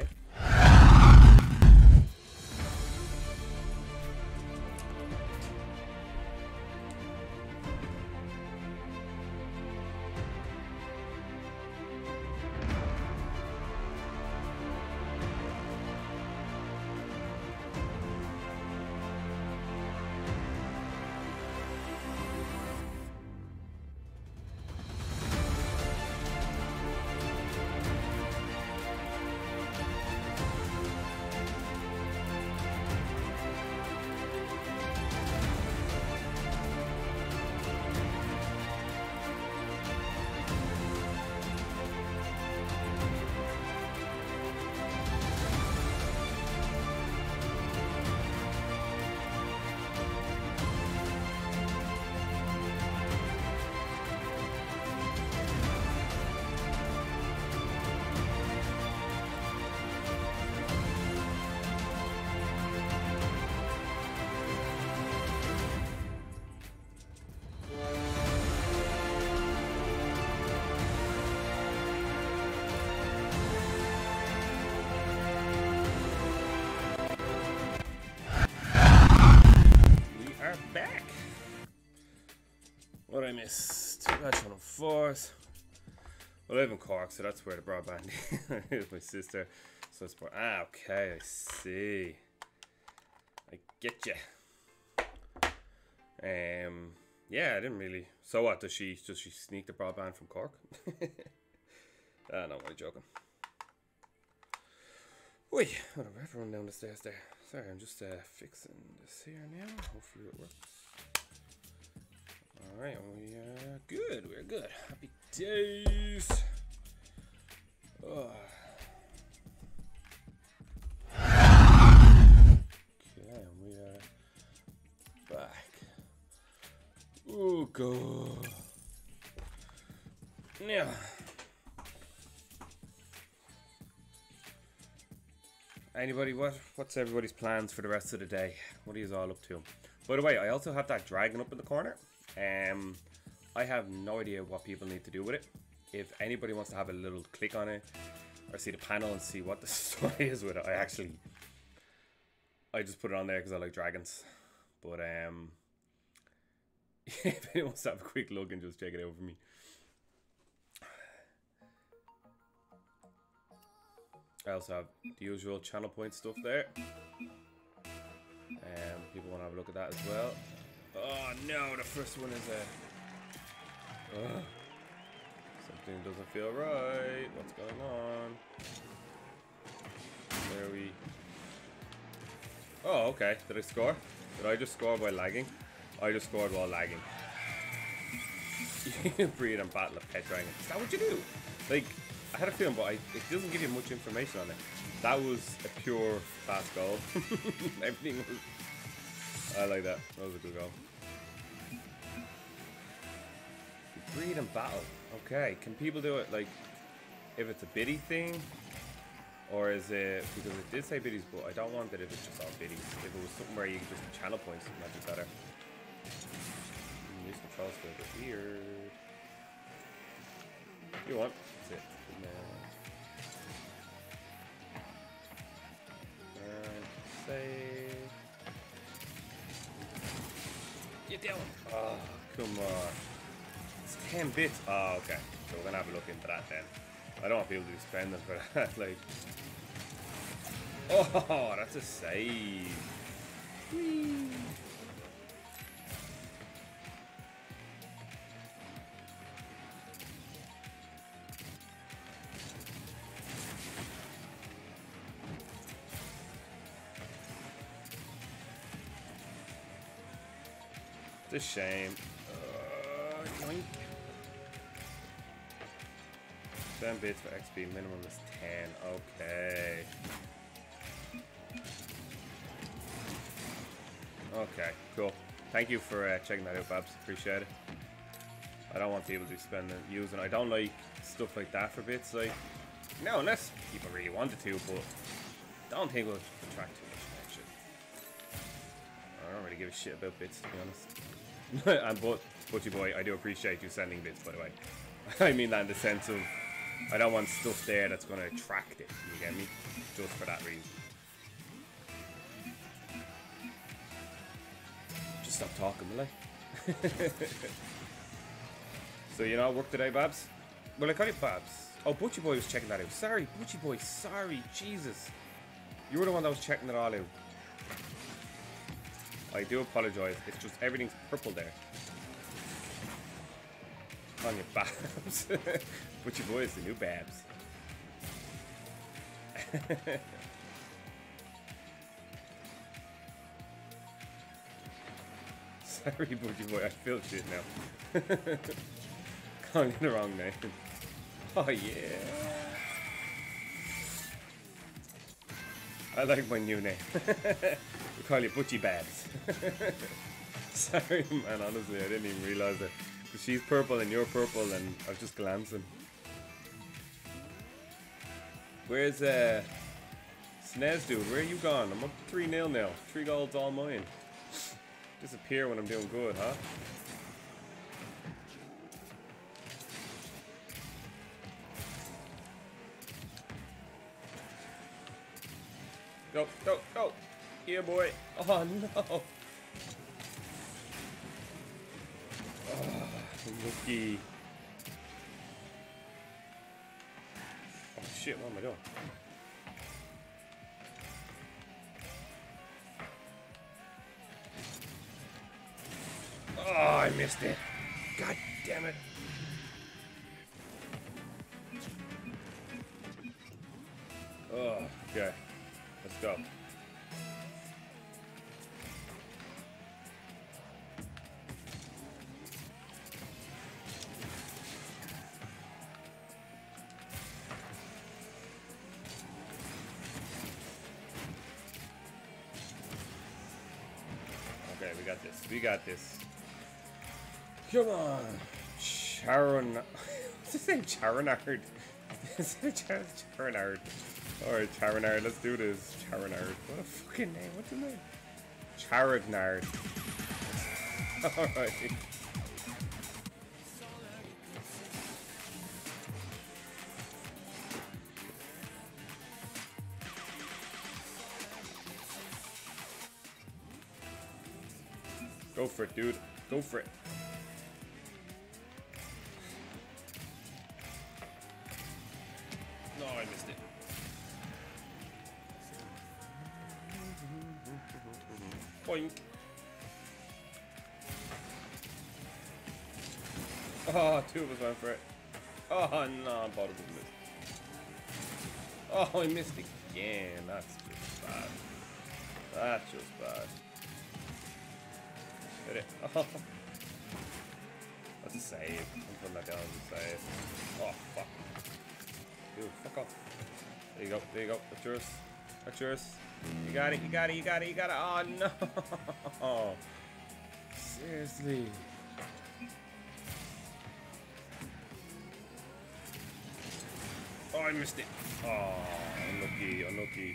Back. What I missed? That's on 4th. Well, I live in Cork, so that's where the broadband is. My sister. So it's okay, I see. I get you. Yeah, I didn't really. So what? Does she sneak the broadband from Cork? No, I'm joking. Wait, hold on, I have to run down the stairs there. Sorry, I'm just fixing this here now. Hopefully it works. Alright, we are good. We're good. Happy days. Oh. Okay, we are back. Oh, God. Now. Anybody, what's everybody's plans for the rest of the day? What are you all up to? By the way, I also have that dragon up in the corner. I have no idea what people need to do with it. If anybody wants to have a little click on it or see the panel and see what the story is with it, I just put it on there because I like dragons. But if anyone wants to have a quick look and just check it out for me. I also have the usual channel point stuff there. People want to have a look at that as well. Oh no, the first one is something doesn't feel right. What's going on? There we... Oh, okay. Did I score? Did I just score by lagging? I just scored while lagging. You breed and battle a pet dragon. Is that what you do? Like, I had a feeling, but it doesn't give you much information on it. That was a pure fast goal. Everything was... I like that. That was a good goal. Breed and battle. Okay. Can people do it, like, if it's a biddy thing? Or is it... Because it did say biddies, but I don't want it if it's just all biddies. If it was something where you can just channel points, it might be better. These controls feel a bit weird. You want? That's it. And save. Get down. Oh, come on. It's 10 bits. Oh, okay. So we're gonna have a look into that then. I don't want people to be spending for that. Like, oh, that's a save. Whee. It's a shame. Yoink. 10 bits for XP, minimum is 10. Okay. Okay, cool. Thank you for checking that out, Babs. Appreciate it. I don't want people to be using. I don't like stuff like that for bits. Like, no, unless people really wanted to, but don't think it would attract too much attention. I don't really give a shit about bits, to be honest. And but Butchie Boy, I do appreciate you sending bits, by the way. I mean that in the sense of I don't want stuff there that's going to attract it. You get me? Just for that reason. Just stop talking, will I? So you know, work today, Babs? Well, I call you Babs. Oh, Butchie Boy was checking that out. Sorry, Butchie Boy. Sorry, Jesus. You were the one that was checking it all out. I do apologize. It's just everything's purple there. On your Babs. Butchie Boy is the new Babs. Sorry, Butchie Boy. I feel shit now. Calling you the wrong name. Oh, yeah. I like my new name. We call you Butchie Babs. Sorry, man. Honestly, I didn't even realize it. Because she's purple and you're purple, and I was just glancing. Where's Snez, dude? Where are you gone? I'm up 3-0 now. 3 goals all mine. Disappear when I'm doing good, huh? Go, go, go! Yeah, boy! Oh, no! Oh, lucky. Oh, shit, what am I doing? Oh, I missed it. God damn it. Oh, okay. Let's go. Okay, we got this. We got this. Come on. Charon. What's his name? Charonard. Charonard. Alright, Charinard, let's do this. Charinard. What a fucking name. What's the name? Charignard. Alright. Go for it, dude. Go for it. No, I missed it. Boink. Oh, two of us went for it. Oh, no, both of us missed. Oh, I missed again. That's just bad. That's just bad. Hit it. Oh. That's a save. I'm putting that down as a save. Oh, fuck. Dude, fuck off. There you go. There you go. That's yours. That's yours. You got it. You got it. You got it. You got it. Oh, no. Seriously. Oh, I missed it. Oh, unlucky. Unlucky.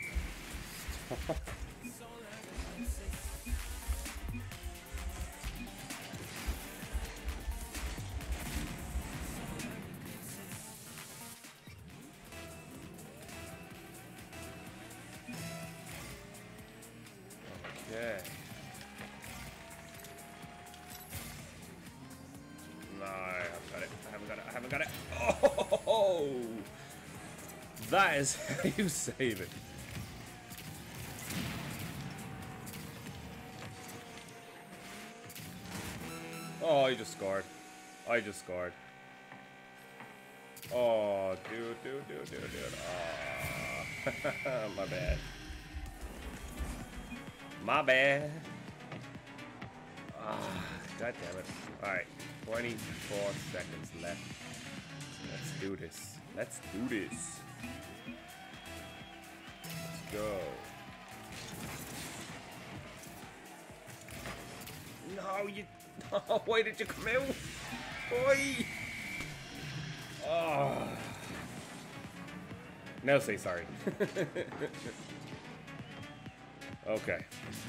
Okay. No, I haven't got it. I haven't got it. I haven't got it. Oh! That is how you save it. Oh, I just scored. I just scored. Oh, dude. Oh. My bad. My bad. Ah, god damn it. Alright, 24 seconds left. Let's do this. Let's do this. Let's go. No, you. Oh, why did you come out? Boy. Oh. Now say sorry. Okay.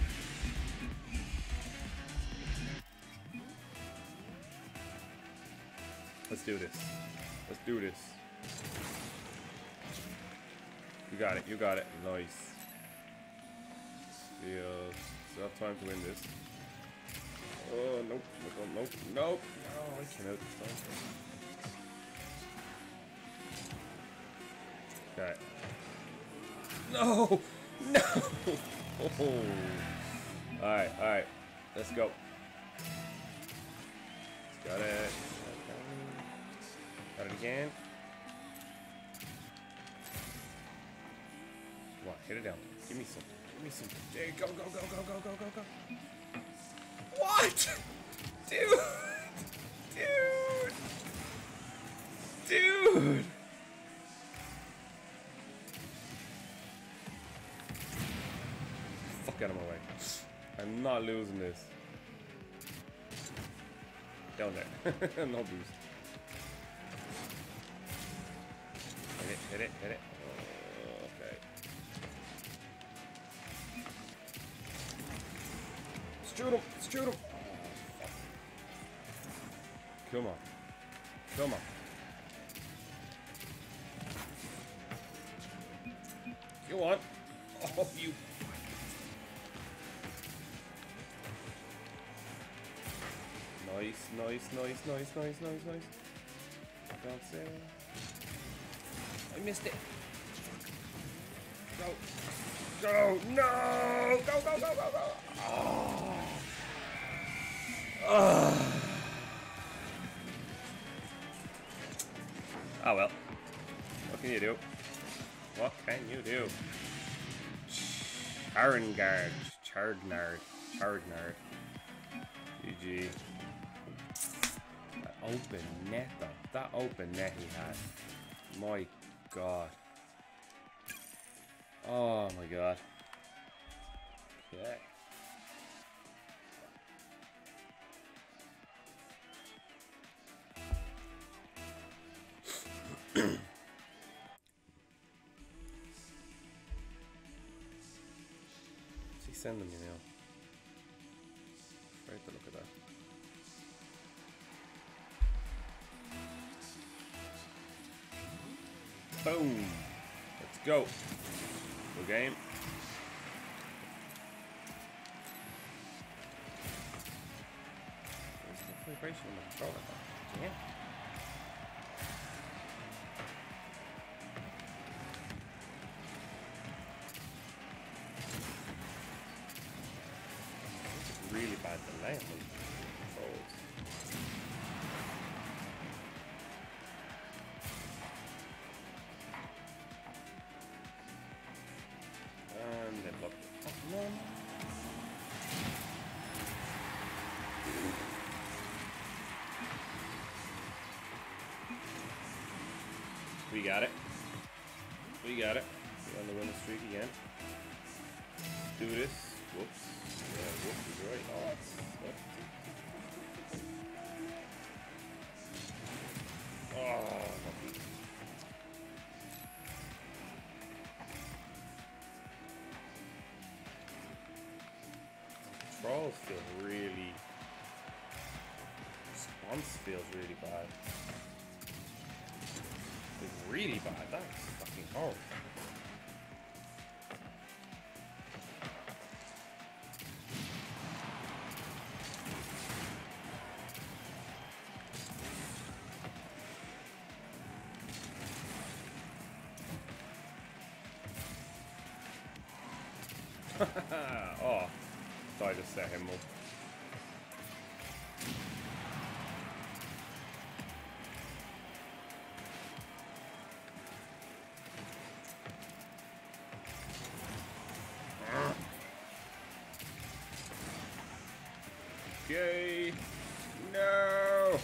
Let's do this. Let's do this. You got it. You got it. Nice. Still have time to win this. Oh, nope. Nope. Nope. No, I came out this time. Okay. No! No! Oh. Alright. Let's go. Got it. Got it again. Come on, hit it down. Give me something. Give me something. There you go. Go. What? Dude! Fuck out of my way. I'm not losing this. Down there. No boost. Hit it. Oh, okay. Shoot him. Oh, fuck. Come on. Go on. Oh, you. Nice. Don't say. I missed it. Go. No. Go. Oh. Oh well. What can you do? Charignard. GG. That open net though. That open net he had. My god. Oh my god. Okay. sending me now? Right to look at that. Boom! Let's go. Good game. There's the vibration on the controller. Yeah. Really bad delay on the controls. And then look. No. We got it. We got it. We're on the winning streak again. Do this. Whoops. Yeah, whoops is right. Oh, that's lucky. Controls feel really... Response feels really bad. It's really bad. That's fucking horrible. Oh, so I just set him up. Okay. No.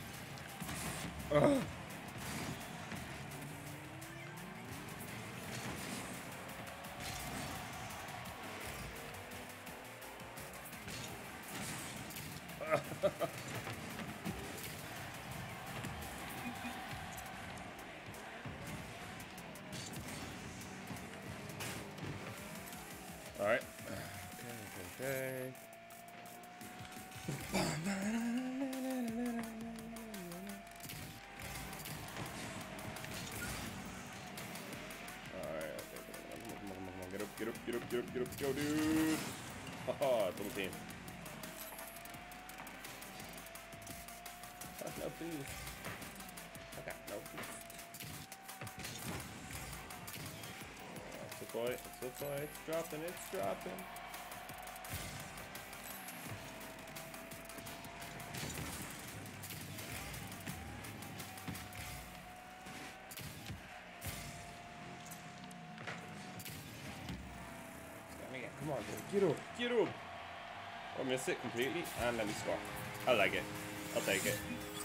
Ugh. All right. Okay. Alright, come on, get up, go, dude! Haha, double team. I got no boost. I got no boost. It's a boy, it's dropping. Come on, dude. Get up. Or miss it completely and let me score. I like it. I'll take it.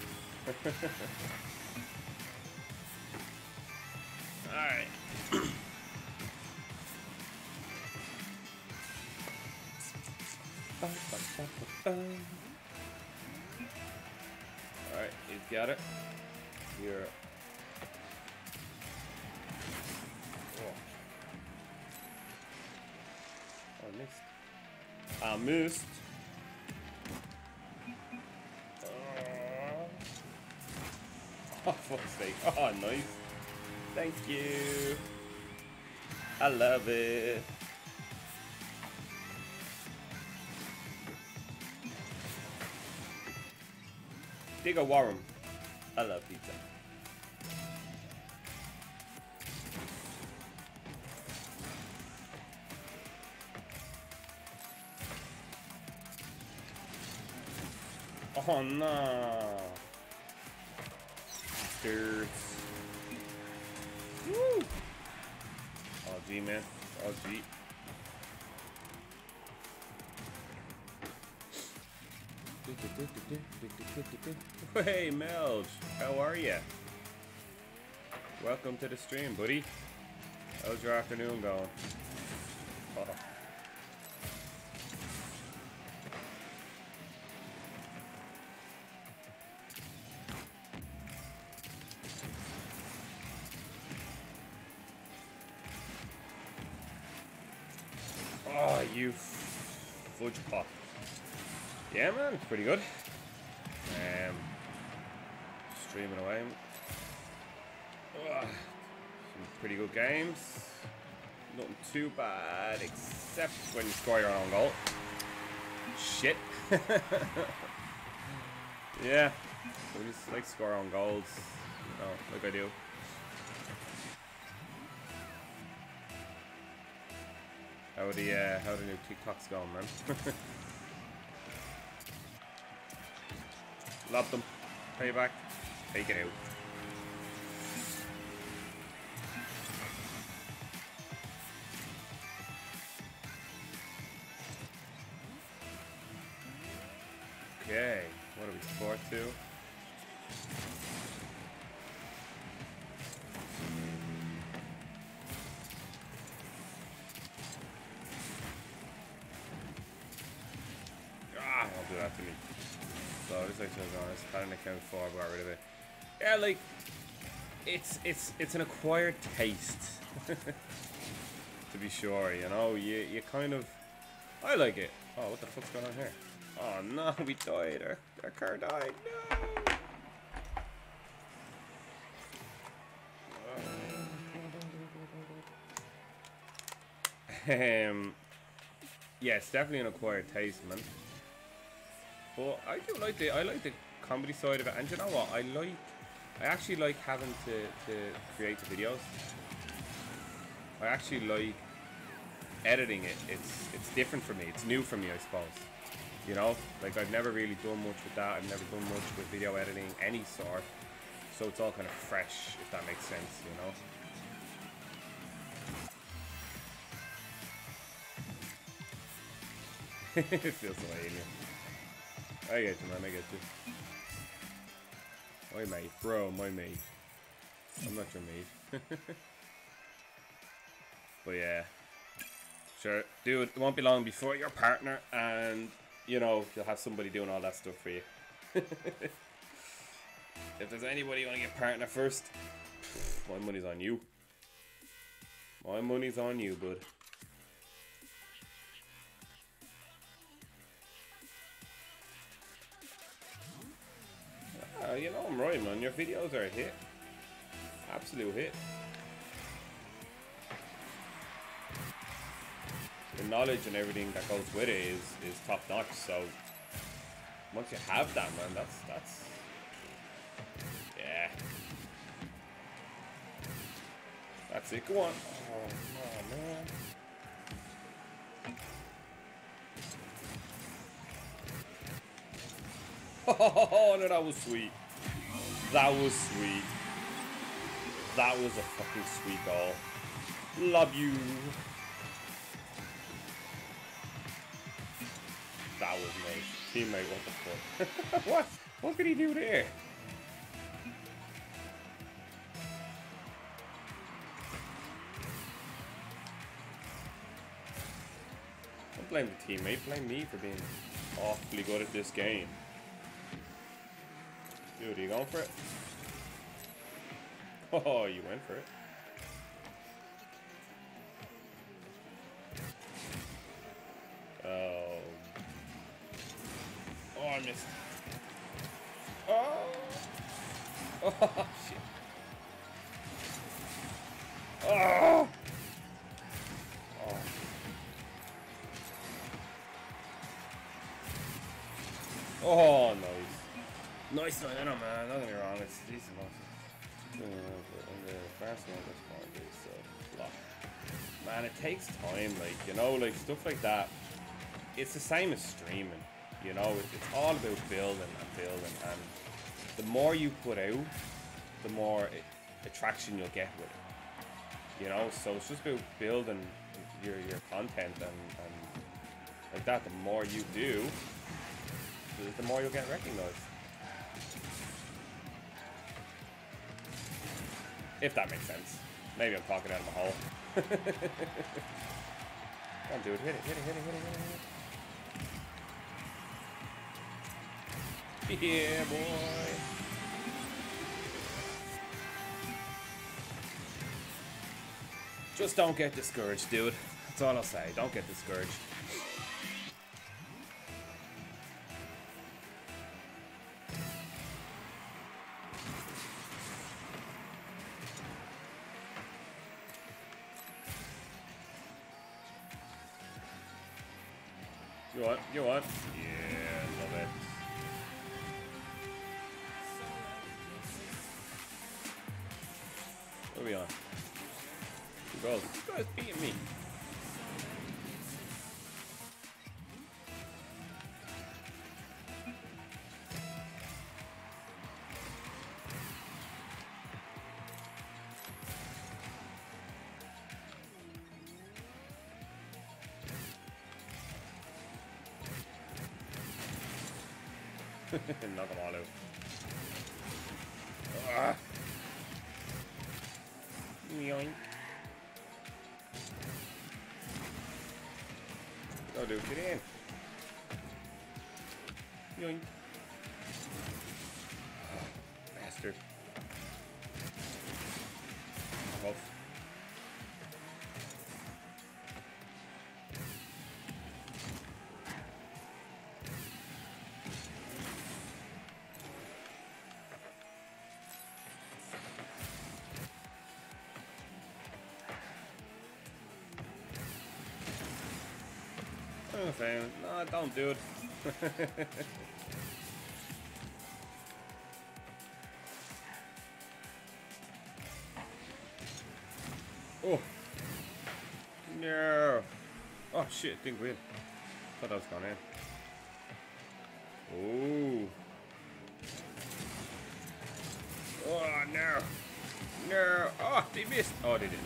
Alright. Alright, he's got it. Here. I missed. Oh, fuck's sake. Oh, nice. Thank you. I love it. Digger Warren. I love pizza. Oh no! Stairs. Woo! Oh G, man. Oh G. Hey Melge, how are ya? Welcome to the stream, buddy. How's your afternoon going? Oh. Oh, you Fudge Pop. Yeah, man, it's pretty good. Streaming away. Some pretty good games. Nothing too bad, except when you score your own goal. Shit. Yeah. So we just like score our own goals. You know, like I do. How the new TikToks going, man? Love them. Payback. Take it out. Okay, what are we, 4-2? Ah, don't do that to me. So this actually was on. It's kind of account 4, I got rid of it. Yeah, like it's an acquired taste. To be sure, you know, you kind of, I like it. Oh, what the fuck's going on here? Oh no, we died. Our car died. No. Yeah, it's definitely an acquired taste, man. But I do like the comedy side of it, and you know what? I actually like having to create the videos. I actually like editing it. It's different for me. It's new for me, I suppose. You know, like I've never really done much with that. I've never done much with video editing, any sort. So it's all kind of fresh, if that makes sense, you know. It feels so alien. I get you, man. I get you. My mate, bro, my mate. I'm not your mate. But yeah, sure, dude. It won't be long before your partner, and you know you'll have somebody doing all that stuff for you. If there's anybody you want to get partner first, my money's on you. My money's on you, bud. You know I'm right, man. Your videos are a hit. Absolute hit. The knowledge and everything that goes with it is top notch. So once you have that, man, that's yeah. That's it. Go on. Oh man. Oh no, that was sweet. That was sweet. That was a fucking sweet goal. Love you. That was nice. Teammate, what the fuck? What? What could he do there? Don't blame the teammate, blame me for being awfully good at this game. Dude, are you going for it? Oh, you went for it. Oh. Oh, I missed. Oh. Oh, shit. Oh. Oh. Oh, nice. Nice, I know, man. Don't get me wrong. It's decent. Man, it takes time, like, you know, like stuff like that. It's the same as streaming, you know. It's all about building and building, and the more you put out, the more attraction you'll get with it. You know, so it's just about building your content and like that. The more you do, the more you'll get recognized. If that makes sense. Maybe I'm talking out of my hole. Come on, dude. Hit it, hit it, hit it, hit it, hit it. Yeah, boy. Just don't get discouraged, dude. That's all I'll say. Don't get discouraged. You want? You want? Yeah, love it. What are we on? 2 goals. This guy's beating me. Knock them all out. Ah. Yoink. Go, dude, get in. Yoink. Oh, bastard. Oh. Oh, fine. No, don't do it. Oh. No. Oh, shit. Didn't win. Thought that was gone in. Oh. Oh, no. No. Oh, they missed. Oh, they didn't.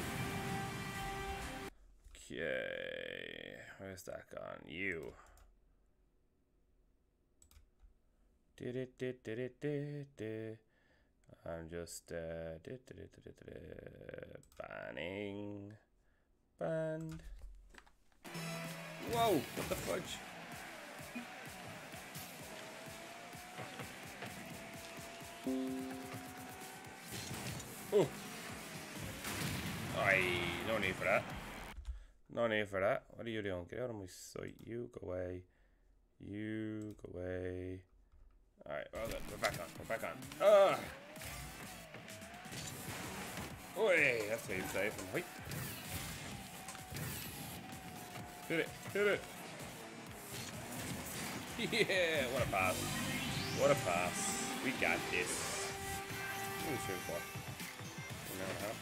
Okay. Where's that gone? You. Did it. I'm just banning. Banned. Whoa! What the fudge? Oh! No need for that. No need for that. What are you doing? Get out of my sight. You go away. You go away. Alright, well then, we're back on. We're back on. Ah! Oi! That's how you save him. Wait. Hit it. Hit it. Yeah! What a pass. What a pass. We got this. What are we shooting for? 1.5.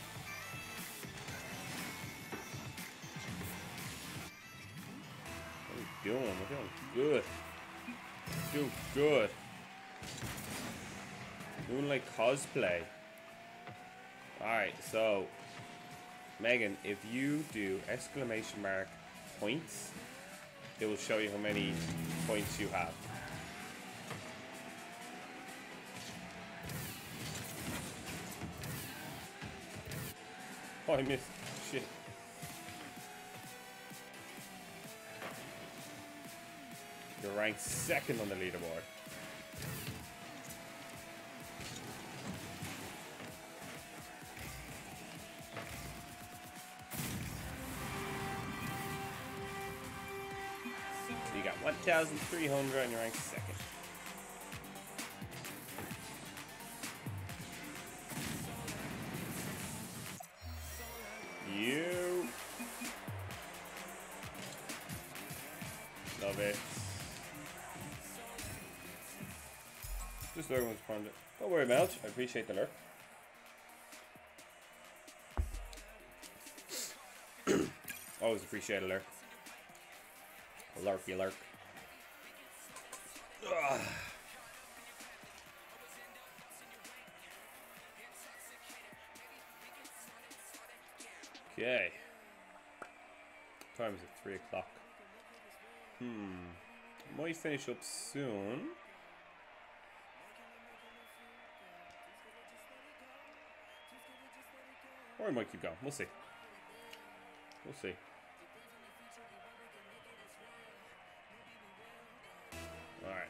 Doing? We're doing good. Doing good. Doing like cosplay. Alright, so Megan, if you do exclamation mark points, it will show you how many points you have. Oh, I missed. Shit. You're ranked 2nd on the leaderboard. So you got 1,300 and you're ranked 2nd. You. Love it. Just everyone's found it. Don't worry, Melch. I appreciate the lurk. Always appreciate a lurk. A lurky lurk. Ugh. Okay. Time is at 3 o'clock. Might finish up soon. Or I might keep going. We'll see. We'll see. Alright.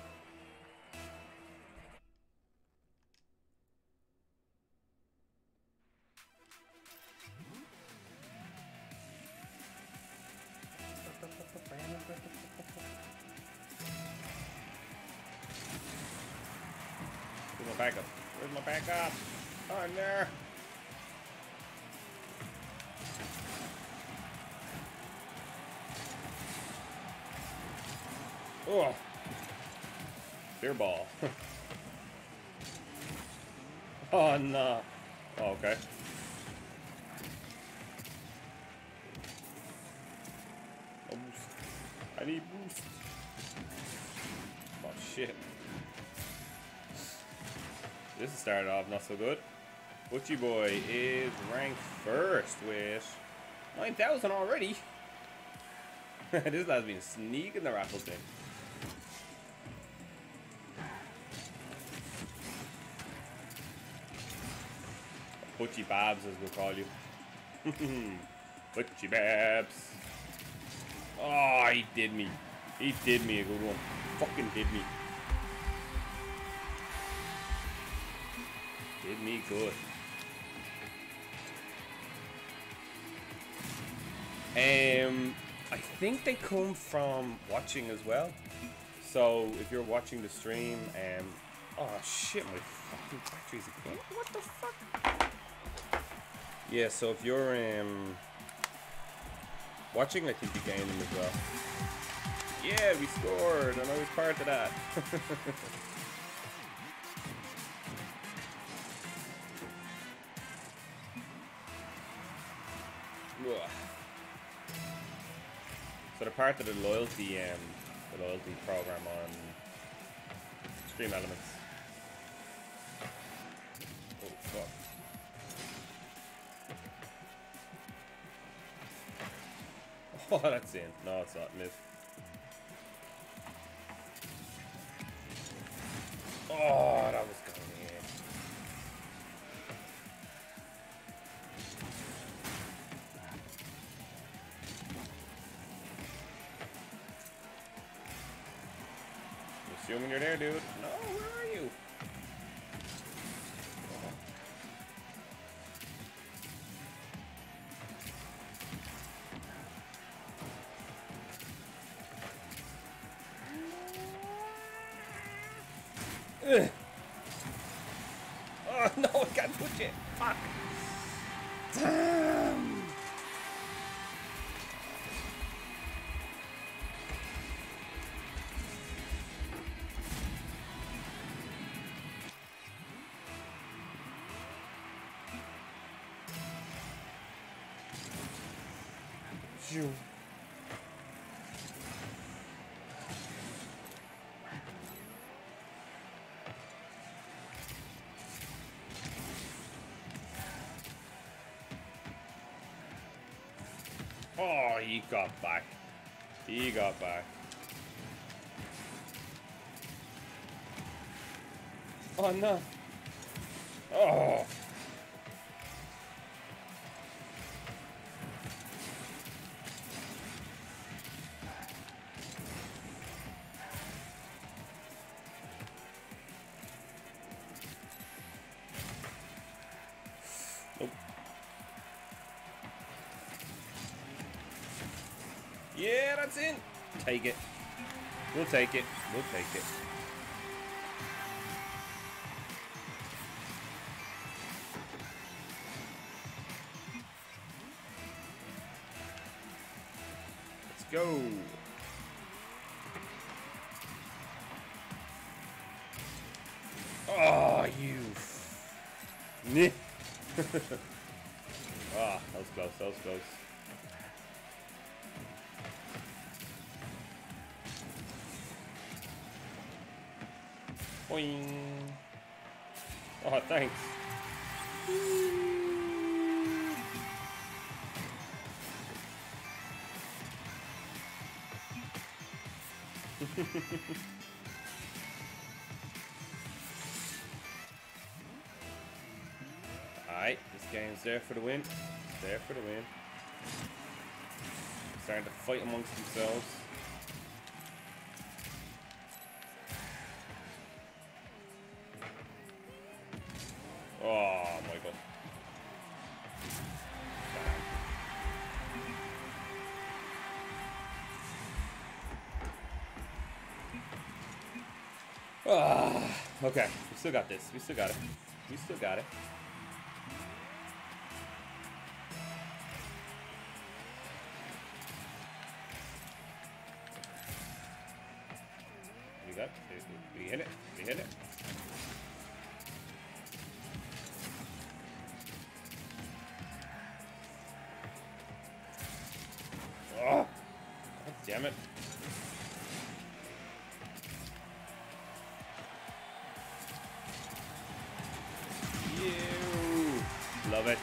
Where's my backup? Where's my backup? Oh, no. Oh, beer ball. Oh no. Oh, okay. Oh, boost. I need boost. Oh shit. This has started off not so good. Butchie Boy is ranked first with 9,000 already. This lad's been sneaking the raffles in. Butchie Babs, as we'll call you. Butchie Babs. Oh, he did me. He did me a good one. Fucking did me. Did me good. I think they come from watching as well. So if you're watching the stream, oh shit, my fucking batteries again. What the fuck? Yeah, so if you're watching, I think you gain them as well. Yeah, we scored, and I was part of that. So they're part of the loyalty program on Stream Elements. Oh fuck. Oh, that's in. No, it's not. Miss. Oh, that was going in. Assuming you're there, dude. No, where are you? Ugh. Oh no, I can't push it. Fuck. Damn. Phew. Oh, he got back. He got back. Oh no. Oh. Nope. Yeah, that's in. Take it. We'll take it. We'll take it. Let's go. Oh, you. Nah. Ah, that was close. That was close. Boing. Oh, thanks. Alright, this game's there for the win. It's there for the win. Starting to fight amongst themselves. Oh, Michael. Ah, okay, we still got this. We still got it. We still got it. that? We hit it. We hit it. Oh! God damn it. You love it.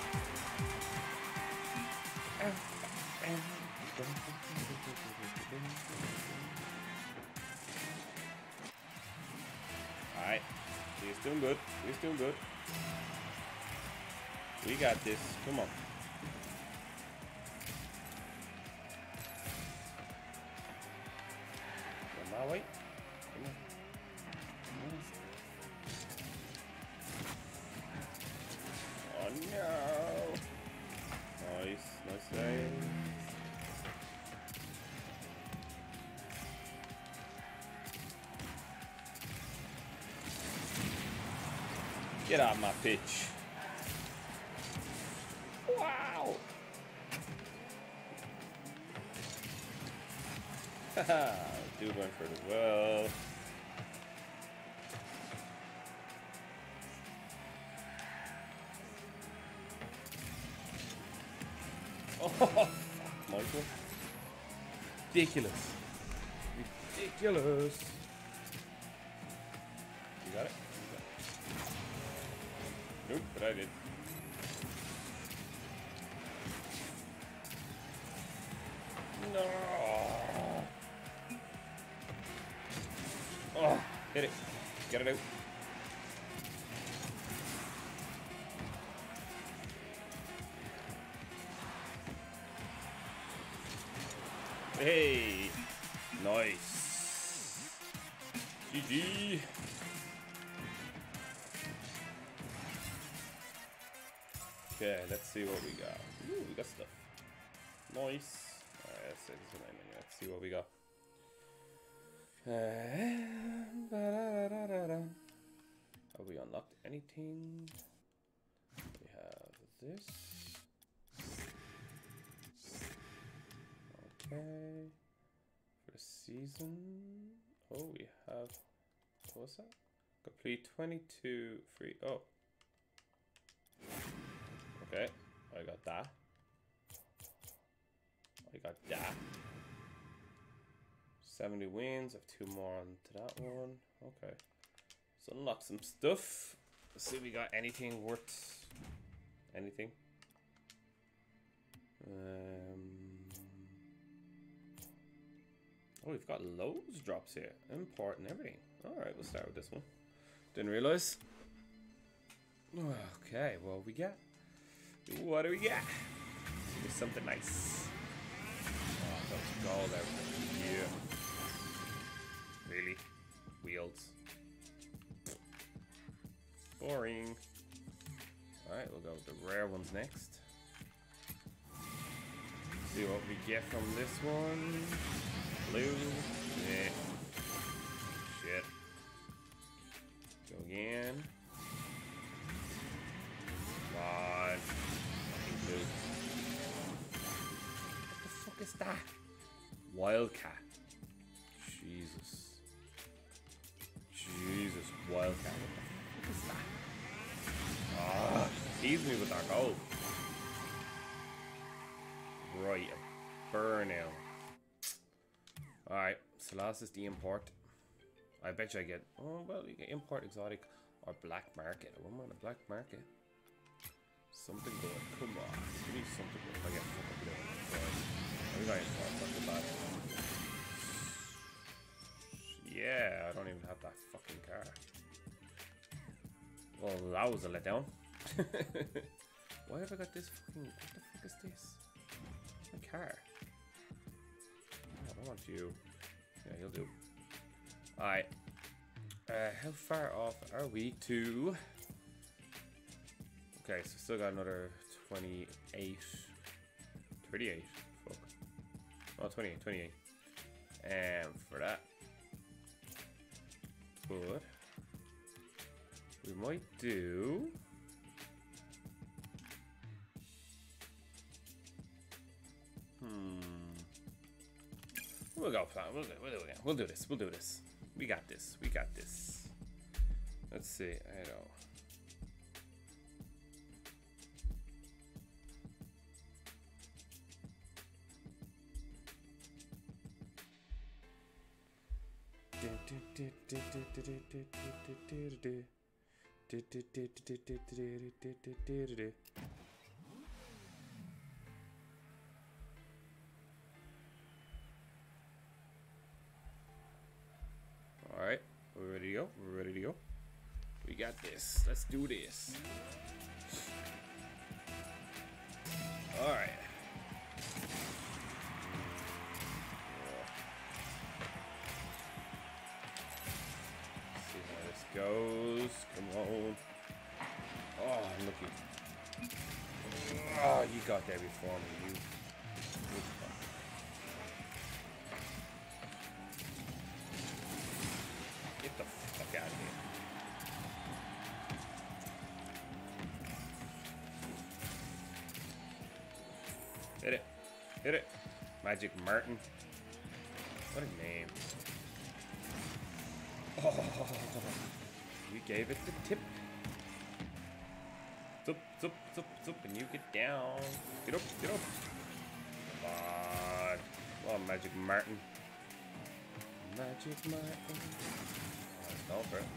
Alright. He's doing good. He's doing good. We got this. Come on. Come on, wait. Come on. Oh no! Nice, nice save. Get out my pitch. Wow! Haha, dude went for it as well. Oh, fuck, Michael. Ridiculous. Ridiculous. You got it? Nope, but I did. No. Oh, hit it. Get it out. Hey, nice. GG. Okay, let's see what we got. Ooh, we got stuff. Nice. Alright, let's see what we got. Have we unlocked anything? We have this. Okay. For the season. Oh, we have. What was that? Complete 22 free. Oh. Okay. I got that. I got that. 70 wins. I have 2 more on to that one. Okay. So unlock some stuff. Let's see if we got anything worth anything. Oh, we've got loads of drops here. Import and everything. Alright, we'll start with this one. Didn't realize. Okay, well, we got. What do we get? Give something nice. Oh, that's gold out. Yeah. Really? Wheels. Boring. Alright, we'll go with the rare ones next. See what we get from this one. Blue. Yeah. Shit. Go again. Come on. Fucking blue. What the fuck is that? Wildcat. Jesus. Jesus, Wildcat. What the fuck is that? Ah, tease me with that gold. Right, a burnout. Alright, so last is the import. I bet you I get, oh well, you get import exotic or black market. I wouldn't mind a black market. Something good, come on. Give me something good if I get fucking blue. I think I import, not too bad. Yeah, I don't even have that fucking car. Well, that was a letdown. Why have I got this fucking, what the fuck is this? My car. I don't want you. Yeah, you'll do. Alright. How far off are we to? Okay, so still got another 28. 38. Fuck. Oh, 28. For that. But we might do. We'll go plan. We'll do this. We got this. We got this. Let's see. I know. Alright, we're ready to go. We're ready to go. We got this. Let's do this. Alright. See how this goes. Come on. Oh, I'm lucky. Oh, you got there before me. You. Get the fuck out of here. Hit it. Hit it. Magic Martin. What a name. Oh, you gave it the tip. Zup, zup, zup, zup, and you get down. Get up, get up. Come on. Come on, Magic Martin. Magic Martin. Oh, no, bro.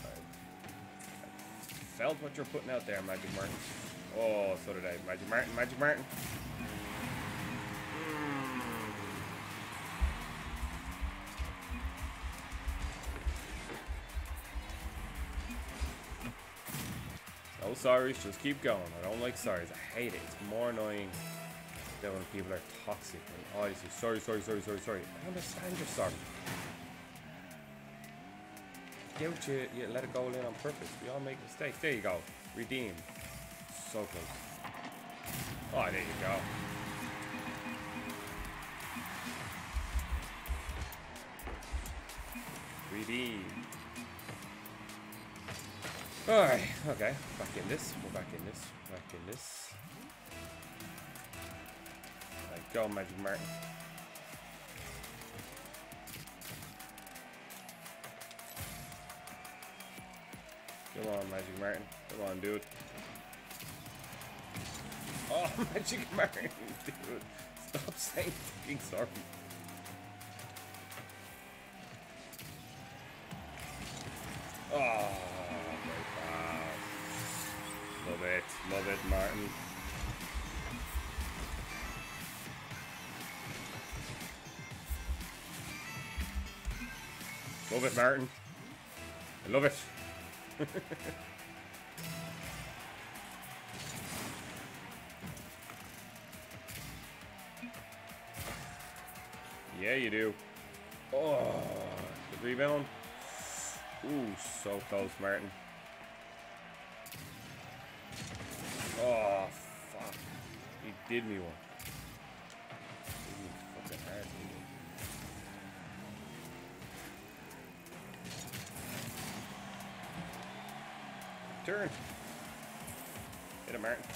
I felt what you're putting out there, Magic Martin. Oh, so did I. Magic Martin, Magic Martin. No sorries, just keep going. I don't like sorries. I hate it. It's more annoying than when people are toxic and always say sorry, sorry, sorry, sorry, sorry. I understand you're sorry. Get what you let it go in on purpose. We all make mistakes. There you go. Redeem. So close. Oh, there you go. Redeem. Alright, okay. Back in this. We're back in this. Back in this. Alright, go, Magic Martin. Come on, Magic Martin. Come on, dude. Oh, Magic Martin, dude. Stop saying fucking sorry. Oh, very fast. Love it. Love it, Martin. Love it, Martin. I love it. Yeah, you do. Oh, the rebound. Ooh, so close, Martin. Oh, fuck. He did me one. Did me fucking hard, dude. Turn. Hit him, Martin.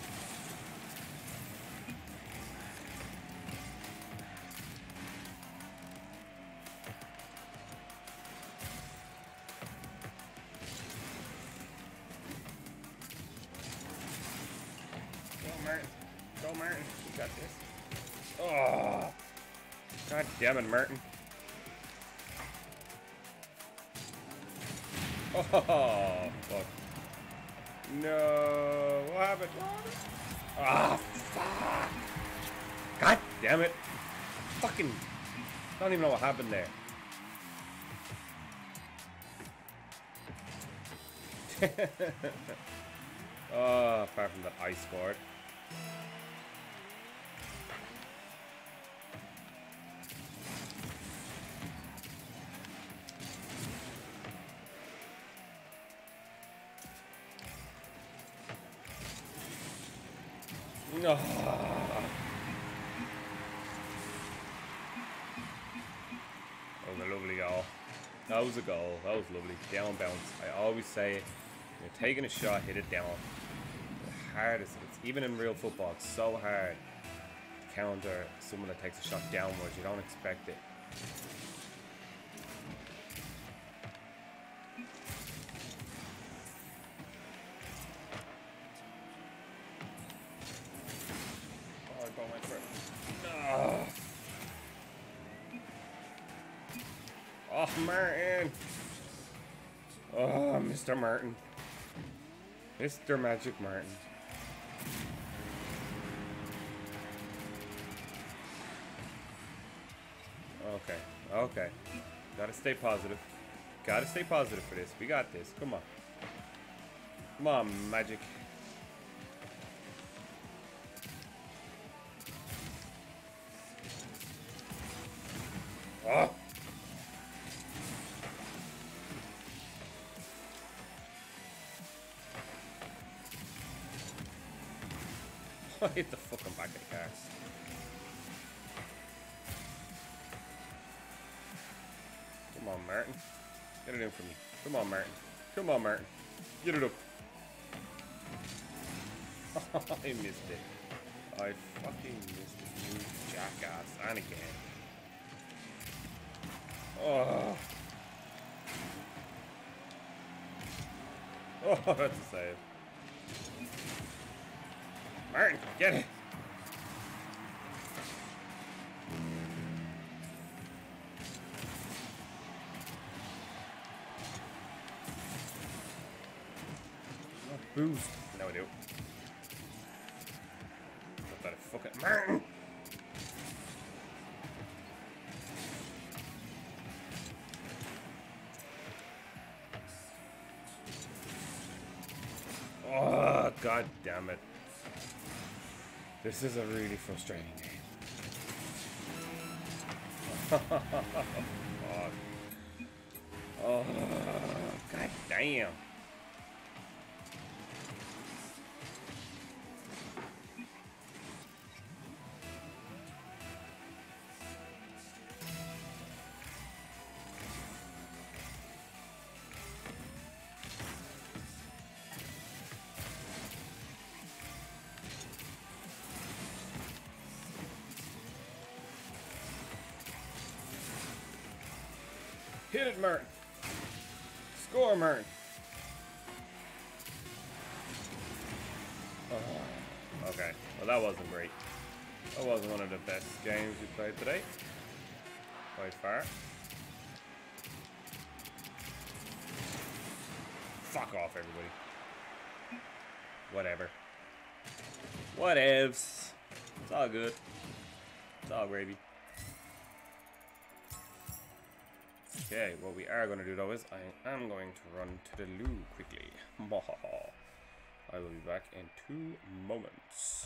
Go, Martin. You got this. Oh. God damn it, Martin. Oh, fuck. No. What happened? Ah, fuck. God damn it. Fucking. I don't even know what happened there. Oh, apart from that I scored. No. That was a lovely goal. That was a goal. That was lovely. Down bounce. I always say, you're taking a shot, hit it down. The hardest. It's even in real football, it's so hard to counter someone that takes a shot downwards. You don't expect it. Oh, Martin. Oh, Mr. Martin. Mr. Magic Martin. Okay. Okay. Gotta stay positive. Gotta stay positive for this. We got this. Come on. Come on, Magic. Oh! I hit the fucking back of the cars. Come on, Martin. Get it in for me. Come on, Martin. Come on, Martin. Get it up. I missed it. I fucking missed it, you jackass. And again. Oh. Oh, that's a save. Martin, get it. Boost. No, I do. I better fucking Martin. Oh, god damn it. This is a really frustrating game. Oh, oh, god damn. Hit it, Martin. Score, Martin. Oh, okay. Well, that wasn't great. That wasn't one of the best games we played today. By far. Fuck off, everybody. Whatever. Whatevs. It's all good. It's all gravy. Okay, what we are going to do though is I am going to run to the loo quickly. I will be back in 2 moments.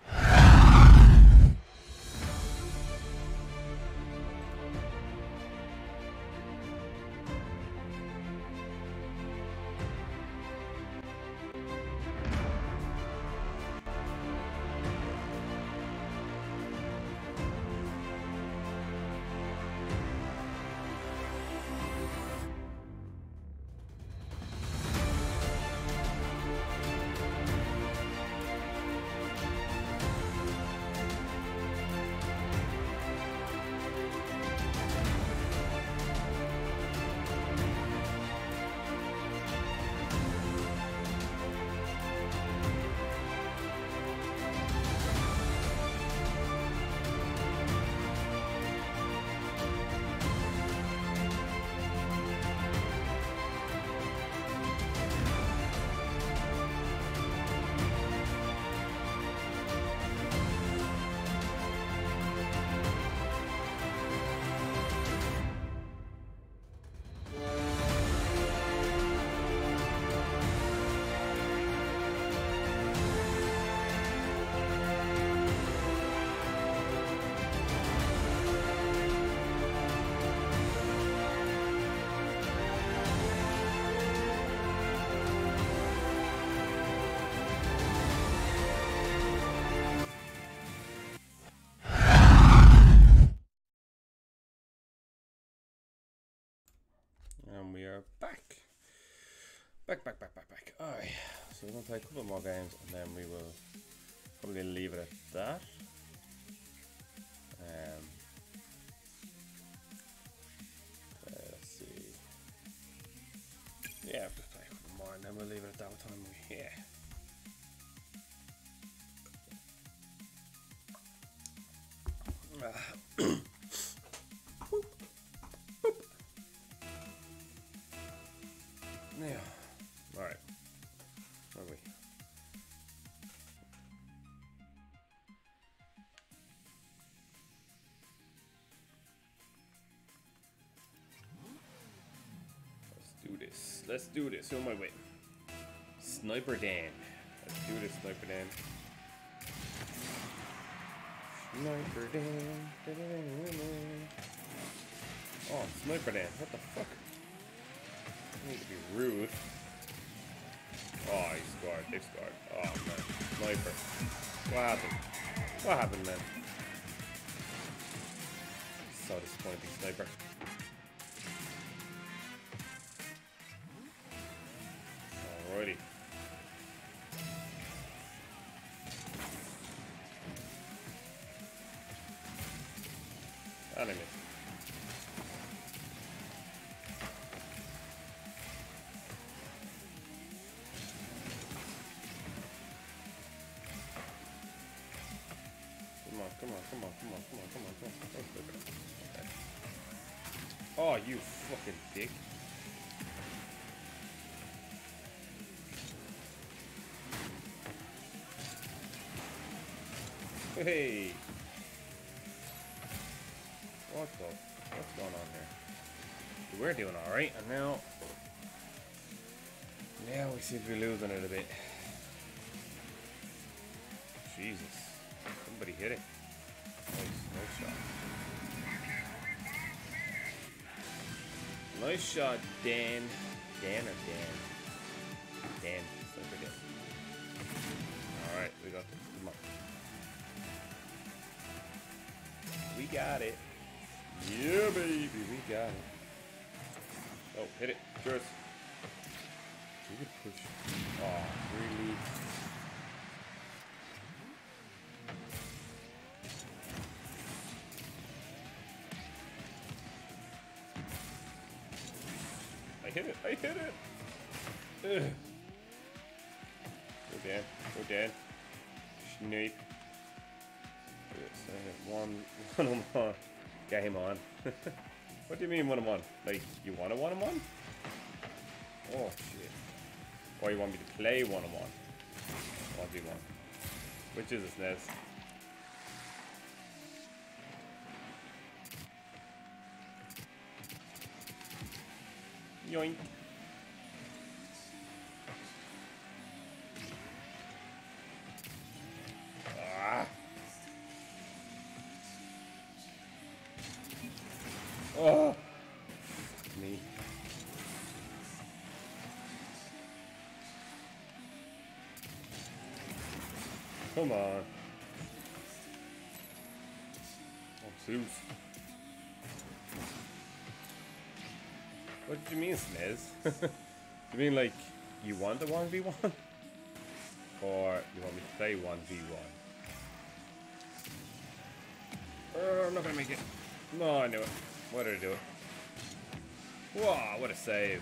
And we are back. Back. Alright, so we're going to play a couple more games and then we will probably leave it at that. Let's see. Yeah, just play a couple more and then we'll leave it at that time we're here. Yeah. Alright. Where are we? Let's do this. Who am I with? Sniper Dan. Let's do this, Sniper Dan. Sniper Dan. Oh, Sniper Dan. What the fuck? I need to be rude. Oh, he scored. They scored. Oh, man. Sniper. What happened? What happened, man? So disappointing, Sniper. Alrighty. Enemy. Come on. Okay. Oh, you fucking dick. Hey. What's going on here? We're doing alright, and now we seem to be losing it a bit. Jesus. Somebody hit it. Nice shot. Nice shot, Dan. Dan or Dan? Dan. Super good. Alright, we got this. Come on. We got it. Yeah, baby, we got it. Oh, hit it. Chris. You could push. Oh, really? I hit it! Ugh. Go Dan. Snipe. Yes, I have one on. Game on. What do you mean 1-on-1? Like, you want a 1-on-1? Oh, shit. Or you want me to play 1-on-1? 1v1. Which is it, Nez? Yoink. Ah. Oh. Fuck me. Come on. Oh, Zeus. What do you mean, Snez? You mean like you want a 1v1? Or you want me to play 1v1? I'm not gonna make it. No, I knew it. Why did I do it? Whoa, what a save.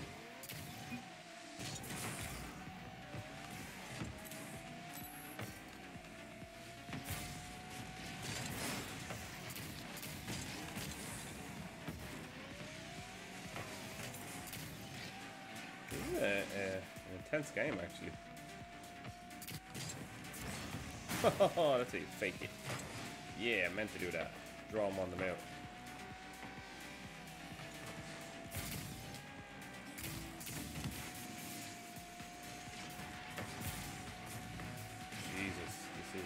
This is an intense game, actually. Oh, that's how you fake it. Yeah, I meant to do that. Draw them on the mouth. Jesus,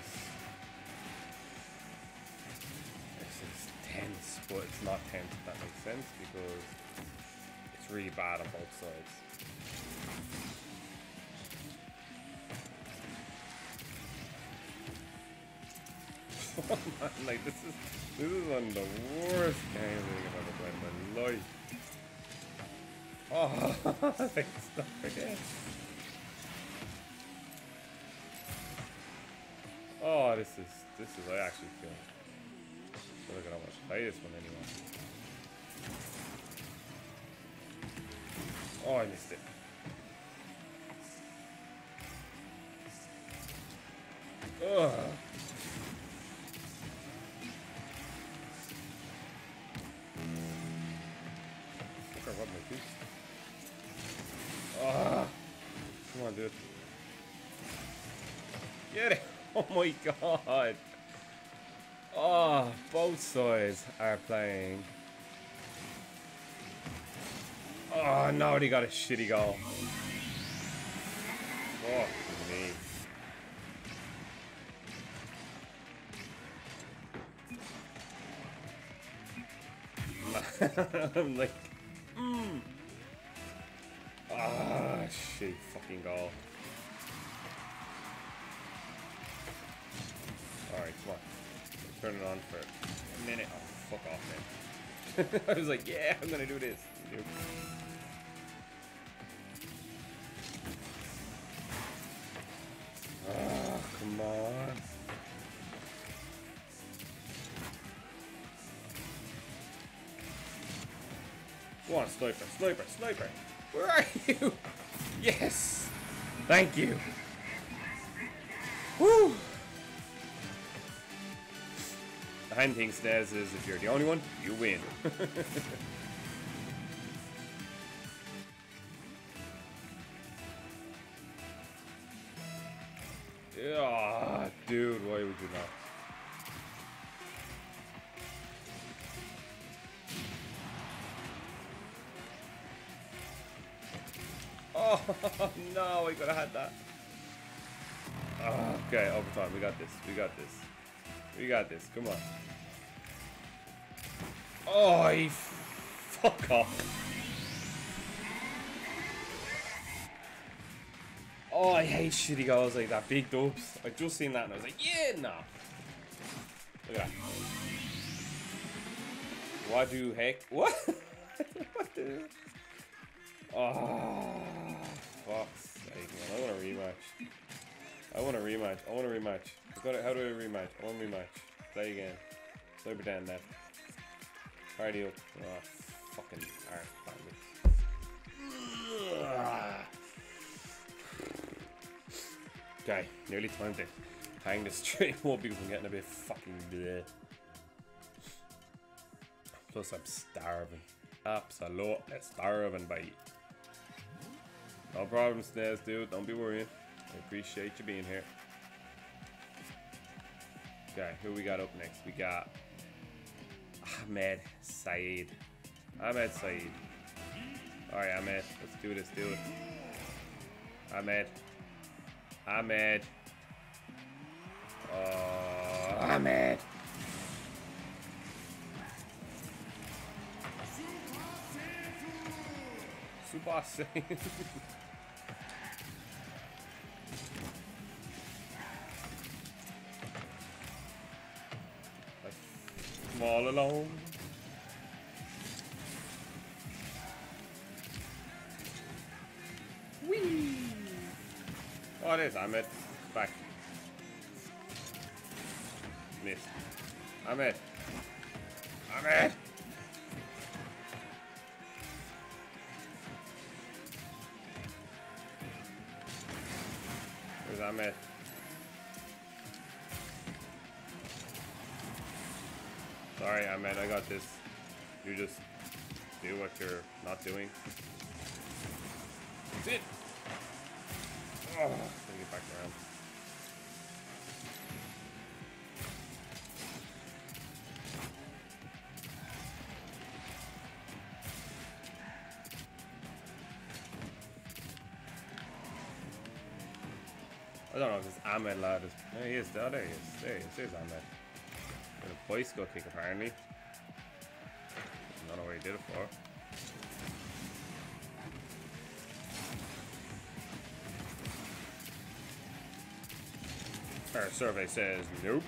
this is tense, but it's not tense, if that makes sense, because it's really bad on both sides. Oh man, like this is one of the worst games I've ever played in my life. Oh, like stop again. Oh, this is I actually feel. Look at how much I play this one anyway. Oh, I missed it. Ugh. What my feet? Oh. on, dude. Get it! Oh my god! Oh, both sides are playing. Oh no, he got a shitty goal. Fuck me. I'm like, ah, shit, fucking goal. Alright, come on. Turn it on for a minute. Oh, fuck off, man. I was like, yeah, I'm gonna do this. Nope. Oh, come on. Go on, sniper, sniper, sniper. Where are you? Yes. Thank you. Woo. The hand thing says is if you're the only one, you win. Ah, dude, why would you not? Oh no, we could have had that. Oh, okay, overtime. We got this. We got this. We got this. Come on. Oh, fuck off. Oh, I hate shitty goals like that. Big dubs. I just seen that and I was like, yeah, no. Look at that. What do heck? What? What the? Oh, fuck's sake, man. I want a rematch. I want a rematch. I want a rematch. How do I rematch? I want a rematch. Play again. Play pretend that. Party up. Oh, fucking arse bandits. Okay, nearly time to hang this stream up because I'm getting a bit fucking bleh. Plus, I'm starving. Absolutely starving, baby. No problem, Snails, dude. Don't be worrying. I appreciate you being here. Okay, who we got up next? We got Ahmed Saeed. Ahmed Saeed. Alright, Ahmed. Let's do this, dude. Ahmed. Ahmed. Ahmed. Super Saiyan. I'm all alone. Whee! Oh, it is. Ahmed. Back. Missed. Ahmed. Ahmed. Where's Ahmed? Sorry, Ahmed, I got this. You just do what you're not doing. That's it! Oh, let me get back around. I don't know if this Ahmed lad is. There he is. Oh, there he is. There he is. There's Ahmed. Got a bicycle kick apparently. I don't know where he did it for. Our survey says nope.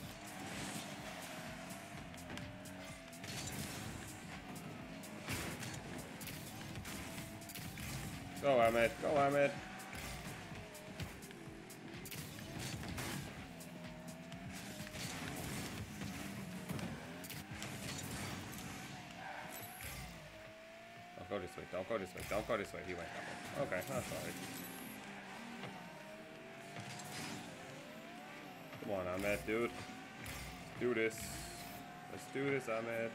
Go Ahmed. Go Ahmed. Go this way, don't go this way, don't go this way, he went that way. Okay, that's alright. Come on, Ahmed, dude. Let's do this. Let's do this, Ahmed.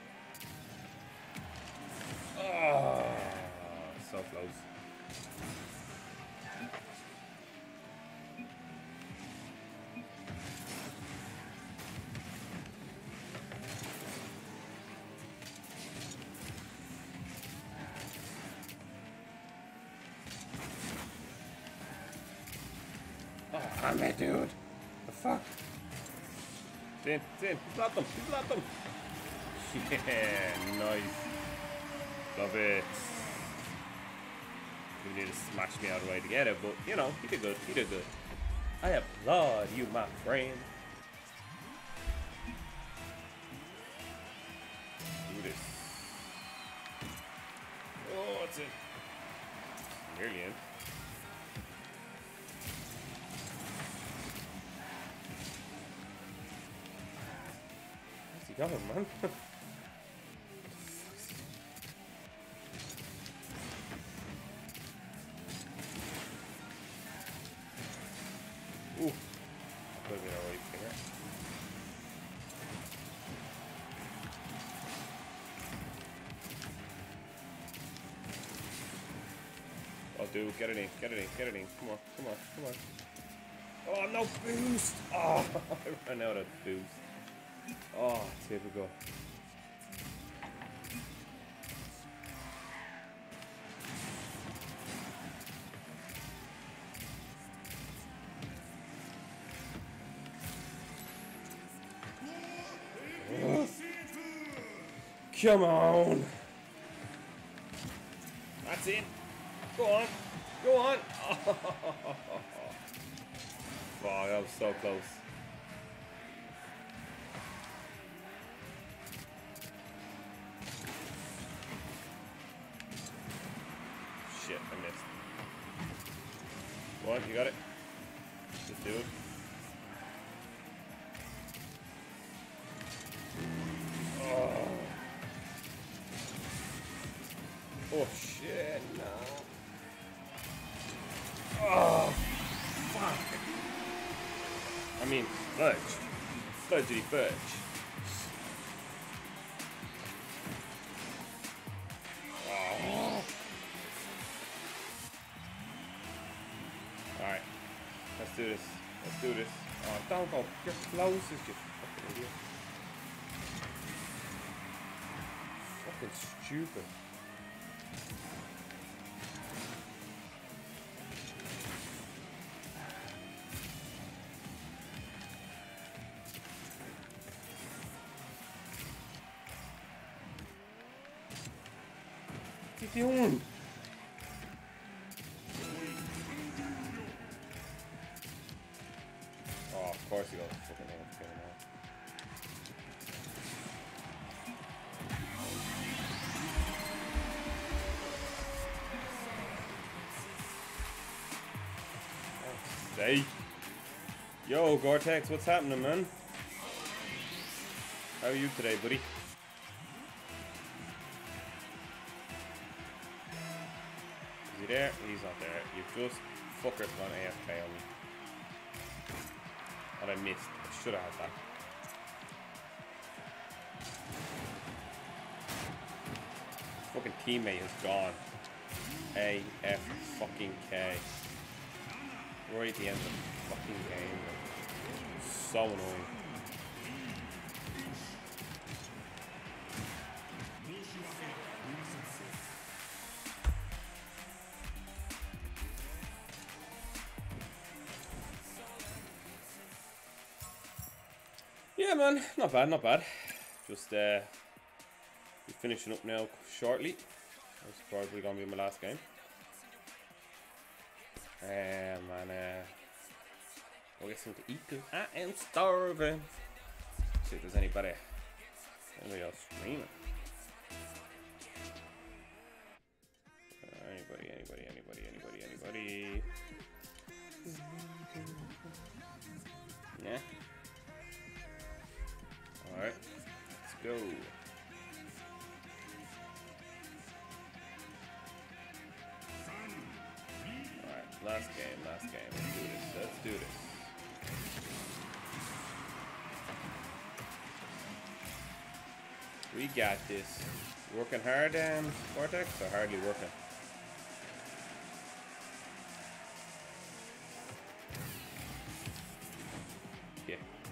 Oh, so close. Damn it, dude. The fuck? It's in. Block them. Block them. Yeah, nice. Love it. You need to smash me out of the way to get it, but you know, he did good. He did good. I applaud you, my friend. Do this. Oh, it's in. Nearly in. Where's he going, man? Ooh. That could have been a right finger. Oh, dude, get it in, get it in, get it in. Come on, come on, come on. Oh, no boost! Oh, I ran out of boost. Oh, typical. Come on. That's it. Go on. Go on. Oh, that was so close. Shit, I missed. Go on, you got it. Just do it. Oh shit, no. Oh, fuck. I mean, fudge. Fudgy fudge. Oh. Alright. Let's do this. Let's do this. Oh, don't go. You're closest, you fucking idiot. Fucking stupid. What are you doing? Oh, of course you got fucking AFK now. Oh, sake. Yo, Gore-Tex, what's happening, man? How are you today, buddy? Is he there? He's not there. You've just fuckers gone AFK on me. That I missed. I should have had that. Fucking teammate is gone. AF fucking K. Right at the end of the fucking game. So annoying. Yeah, man, not bad, not bad. Just be finishing up now shortly. It's probably gonna be my last game. And I'll get something to eat because I am starving. See if there's anybody else streaming. Anybody. Yeah. Alright, let's go. Alright, last game. Let's do this. We got this. Working hard, Vortex, or hardly working? Yeah.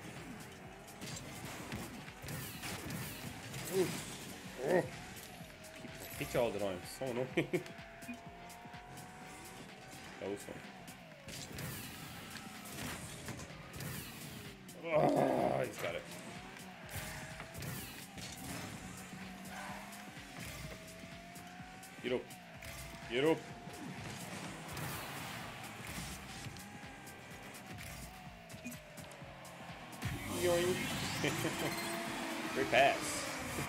Ooh. Oh. People hit you all the time. So annoying. Close one. Oh, he's got it. Get up. Get up. Yoink. Great pass.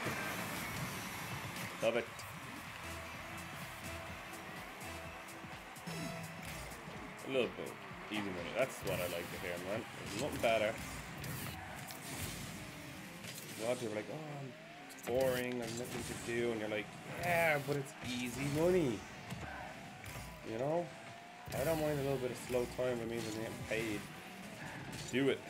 Love it. A little bit easy money. That's what I like to hear, man. There's nothing better. A lot of people are like, oh, it's boring, I've nothing to do, and you're like, yeah, but it's easy money. You know? I don't mind a little bit of slow time. It means I'm getting paid. Do it.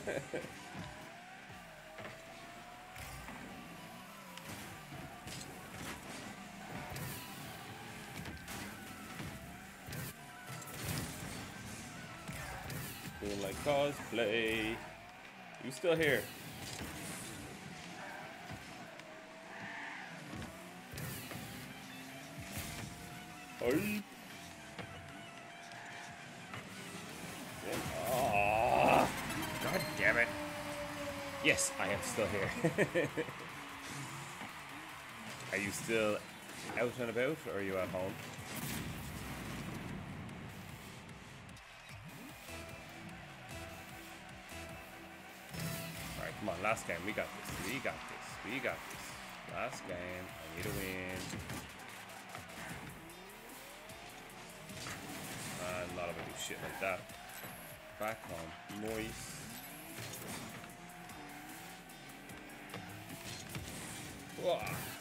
Doing like cosplay. You still here? Hey. Oh, God damn it. Yes, I am still here. Are you still out and about, or are you at home? Alright, come on, last game. We got this. We got this. We got this. Last game. I need to win. And a lot of it do shit like that. Back home. Moist. Whoa.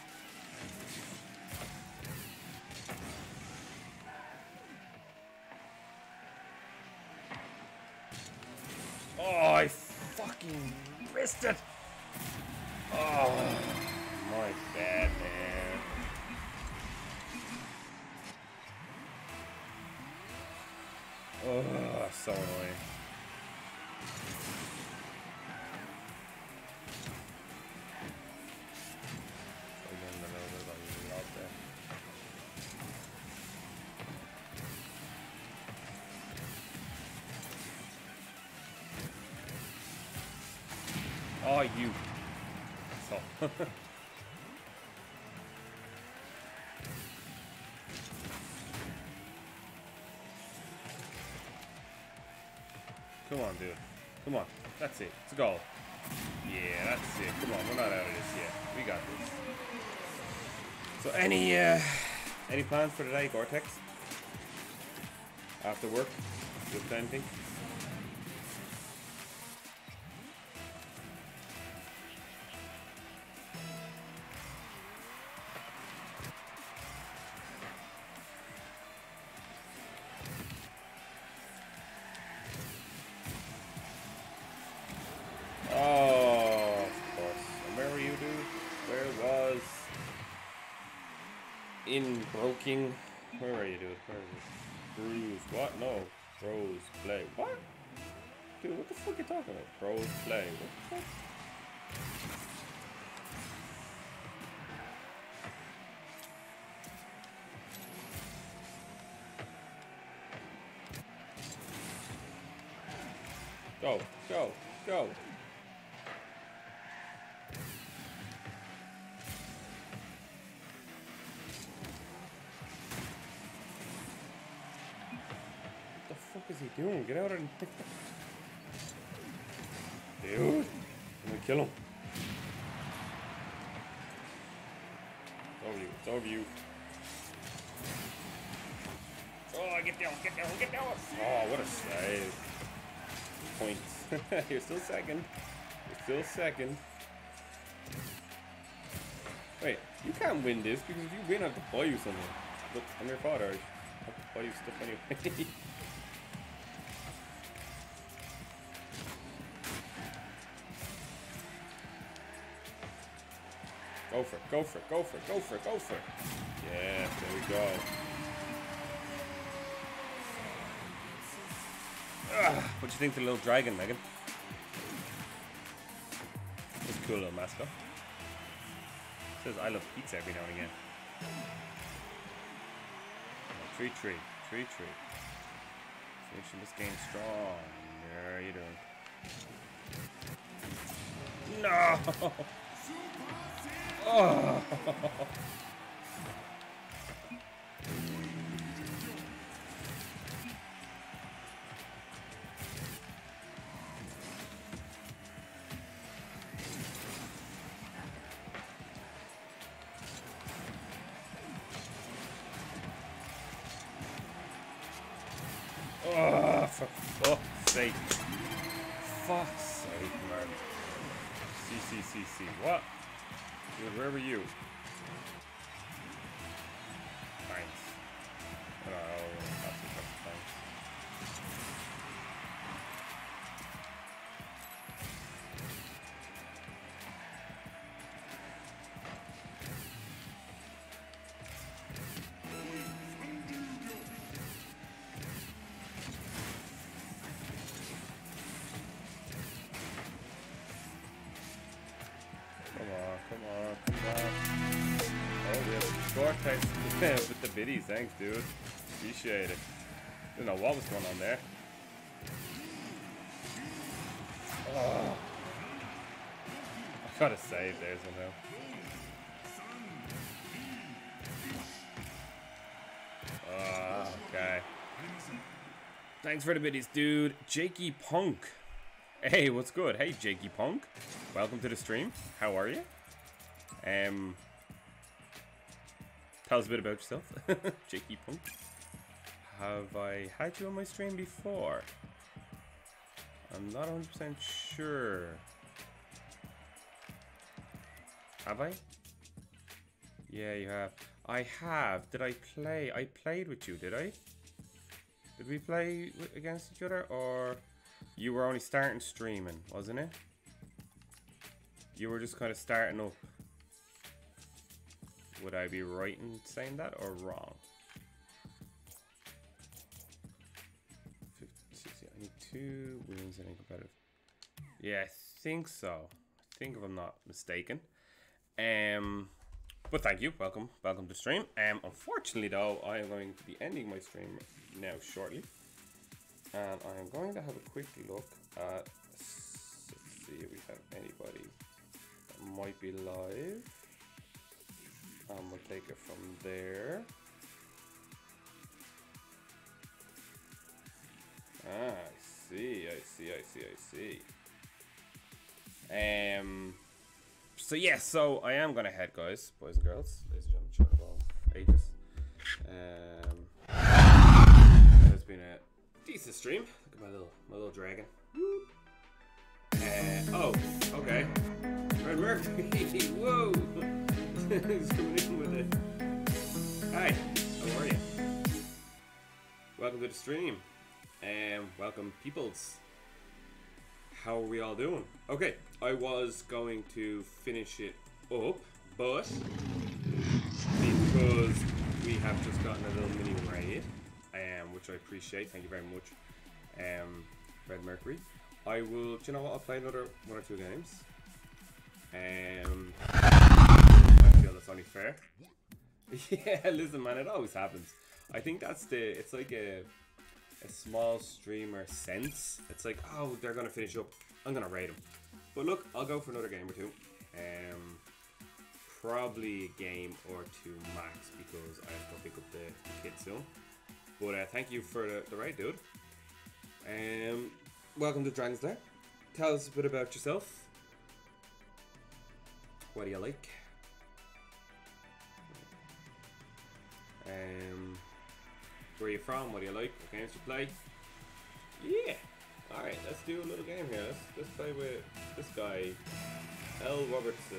Oh, I fucking missed it. Oh, my bad, man. Oh, so annoying. Oh, you. So. Come on, dude. Come on. That's it. It's a goal. Yeah, that's it. Come on, we're not out of this yet. We got this. So, any plans for today, Gore-Tex? After work? With anything? Oh, of course. And where were you, dude? Where was... In Broking? Where are you, dude? Where is it? Bruise. What? No. Pros play. What? Dude, what the fuck are you talking about? Pros play. What the fuck? Go. Go. Go. What the fuck is he doing? Get out of there. Dude. I'm gonna kill him. It's over you. It's over you. Oh, get down. Get down. Get down. Oh, what a save. Points. You're still second. You're still second. Wait, you can't win this because if you win, I have to buy you something. Look, I'm your father. I have to buy you stuff anyway. Go for it, go for it, go for it, go for it, go for it. Yeah, there we go. What do you think of the little dragon, Megan? It's a cool little mascot. It says I love pizza every now and again. 3-3. 3-3. Finishing this game strong. There you doing. No! Oh! Oh, for fuck's sake. Fuck's sake, man. C. What? Dude, where were you? Thanks. Oh, that's thanks. Come on. Oh, we have a score text with the biddies. Thanks, dude. Appreciate it. Didn't know what was going on there. Oh. I gotta save there somehow. Okay. Thanks for the biddies, dude. Jakey Punk. Hey, what's good? Hey, Jakey Punk. Welcome to the stream. How are you? Tell us a bit about yourself. Jakey Punk. Have I had you on my stream before? I'm not 100% sure. Have I? Yeah, you have. I have. Did I play? I played with you, did I? Did we play against each other? Or you were only starting streaming, wasn't it? You were just kind of starting up. Would I be right in saying that or wrong? 50, 60, I need 2 wins and competitive. Yeah, I think so. I think if I'm not mistaken. But thank you. Welcome to stream. Unfortunately though, I am going to be ending my stream now shortly. And I am going to have a quick look at, let's see if we have anybody that might be live. And we'll take it from there. Ah, I see. So yeah, so I am gonna head, guys, boys and girls, ladies and gentlemen, ages. It's been a decent stream. Look at my little dragon. Oh, okay. Red Mercury. Whoa. He's coming in with it. Hi, how are you? Welcome to the stream. Welcome, peoples. How are we all doing? Okay, I was going to finish it up, but because we have just gotten a little mini raid, which I appreciate, thank you very much, Red Mercury. I will, do you know what, I'll play another 1 or 2 games. I feel that's only fair. Yeah, listen man, it always happens. I think that's it's like a small streamer sense. It's like, oh, they're gonna finish up, I'm gonna raid them. But look, I'll go for another game or 2. Probably a game or 2 max, because I have to pick up the kid soon. But thank you for the raid, dude. Welcome to Dragon's Lair. Tell us a bit about yourself. What do you like? Where are you from? What do you like? What games you play? Yeah. Alright, let's do a little game here. Let's play with this guy, L. Robertson.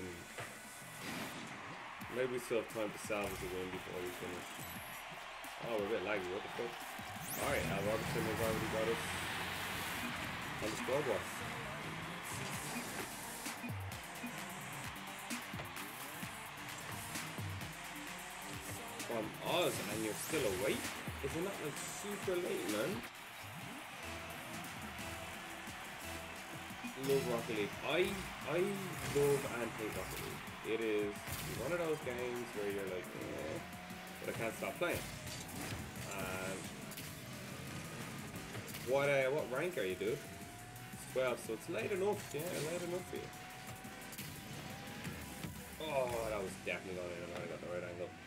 Maybe we still have time to salvage a win before we finish. Oh, we're a bit laggy. What the fuck? Alright, L. Robertson has already got us on the scoreboard. From Oz, and you're still awake? Is it not like super late, man? Love Rocket League. I love and hate Rocket League. It is one of those games where you're like, eh, but I can't stop playing. What rank are you, dude? 12, so it's late enough. Yeah, late enough for you. Oh, that was definitely going in and I got the right angle.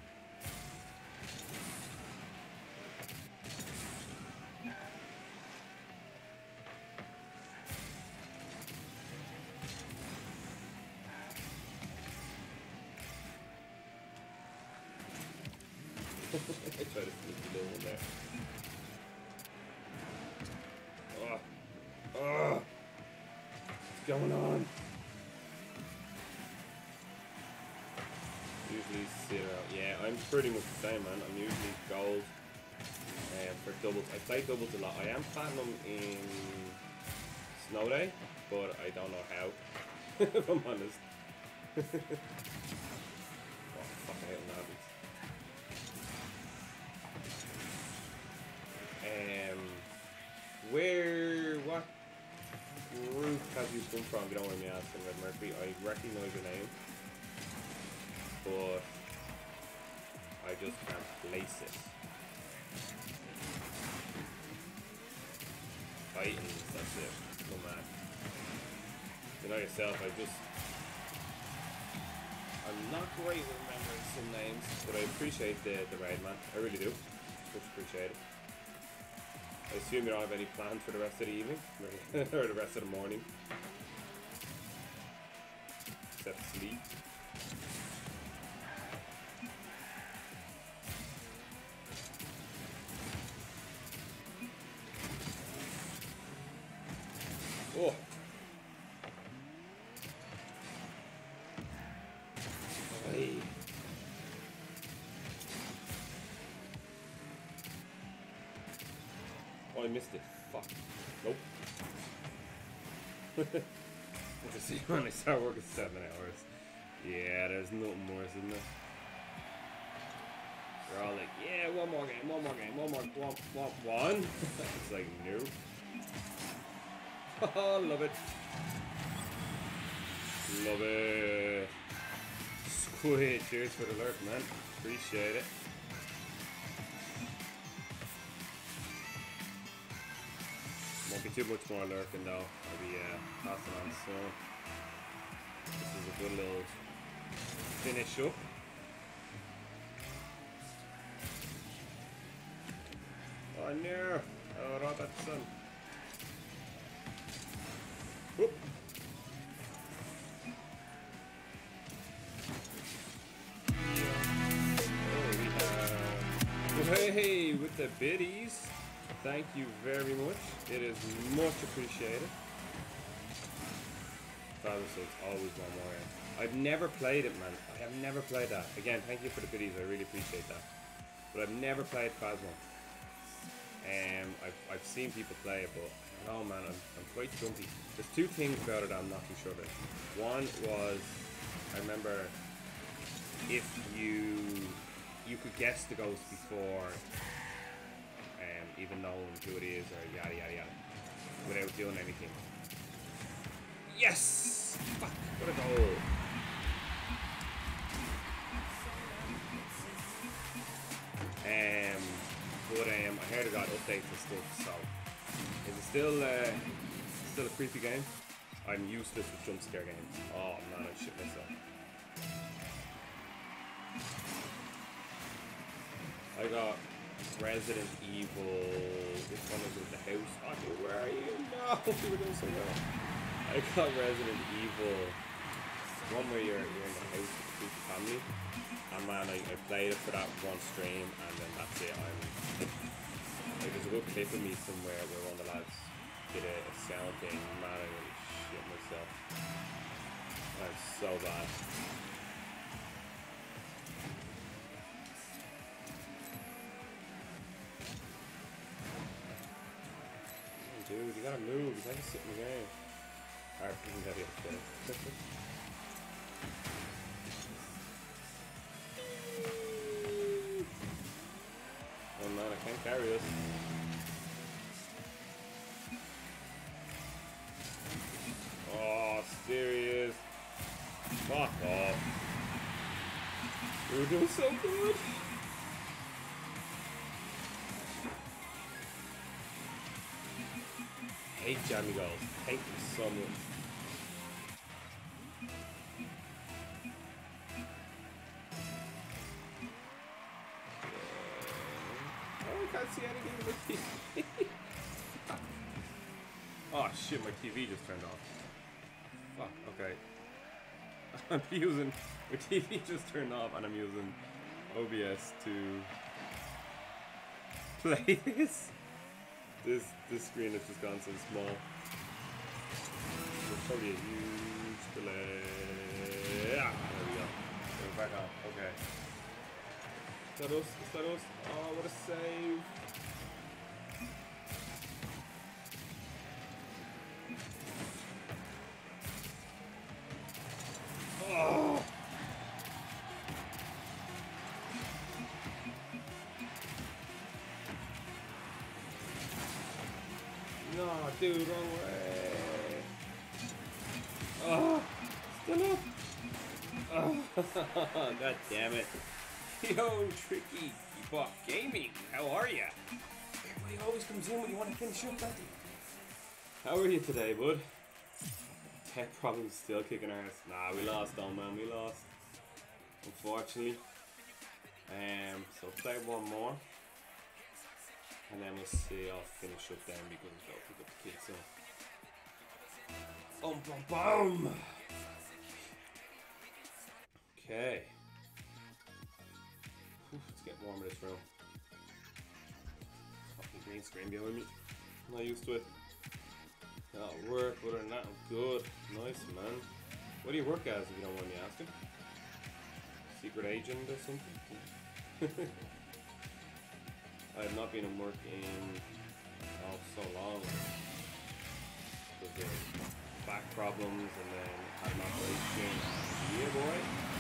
I tried to sneak the little one there. Oh. Oh. What's going on? Usually sit out. Yeah, I'm pretty much the same, man. I'm usually gold for doubles. I play doubles a lot. I am platinum in Snow Day, but I don't know how, if I'm honest. Oh, fuck, I hate Navis. What group have you come from? You don't want me asking, Red Murphy. I recognize your name, but I just can't place it. Titans, that's it. Oh man. You know yourself, I'm not great with remembering some names, but I appreciate the raid, man. I really do. Much appreciate it. I assume you don't have any plans for the rest of the evening? Or the rest of the morning? Except sleep. Oh! Hey. Oh, I missed it. Fuck. Nope. What to see when I start working 7 hours. Yeah, there's nothing worse, isn't there? They're all like, yeah, one more game. One. It's like, no. Oh, love it. Love it. Squid, cheers for the alert, man. Appreciate it. Won't be too much more lurking though. I'll be passing on soon. This is a good little finish up. Oh no! Oh, Robertson. Whoop. Oh, hey, with the biddies. Thank you very much. It is much appreciated. It's always one more. I've never played it, man. I have never played that. Again, thank you for the biddies. I really appreciate that. But I've never played Phasma. I've seen people play it, but I don't know, man. I'm quite jumpy. There's two things about it I'm not too sure about. One was, I remember if you could guess the ghost before even knowing who it is or yada yada yada without doing anything. Yes! Fuck! What a goal! But I heard it got updates and stuff, so is it still a creepy game? I'm useless with jump scare games. Oh man, I shit myself. I got Resident Evil. This one was in the house. Oh, where are you? No, we were doing so well. I got Resident Evil. One where you're in the house with the creepy family. And man, I played it for that one stream, and then that's it. There's a good clip of me somewhere where one of the lads did a sound thing. Man, I really shit myself. That's so bad. Dude, you gotta move. You can't just sit in the game. Alright, we can get the other thing. Oh man, I can't carry this. Oh, serious. Fuck off. We were doing so good. hate jammy goals. Hate them so much. Oh, I can't see anything in my TV. Oh shit, my TV just turned off. Fuck, okay. I'm using... My TV just turned off and I'm using OBS to play this. This screen has just gone so small. There's probably a huge delay. Yeah, there we go. We're back on. Okay. Is that us? Is that us? Oh, what a save. Oh! No, dude, wrong way. Oh, still up. Oh, god damn it. Yo, Tricky Bot Gaming, how are ya? Everybody always comes in when you want to finish up, don't they? How are you today, bud? Tech problems still kicking ass. Nah, we lost though, man. We lost. Unfortunately. So play one more. And then we'll see, I'll finish up then because I'll pick up the kids up. Boom! Okay. Let's get warm in this room. Fucking green screen behind me. I'm not used to it. That'll work, other than that, I'm good. Nice, man. What do you work as, if you don't mind me asking? Secret agent or something? I have not been in work in so long. Because of back problems and then had an operation. Yeah, boy.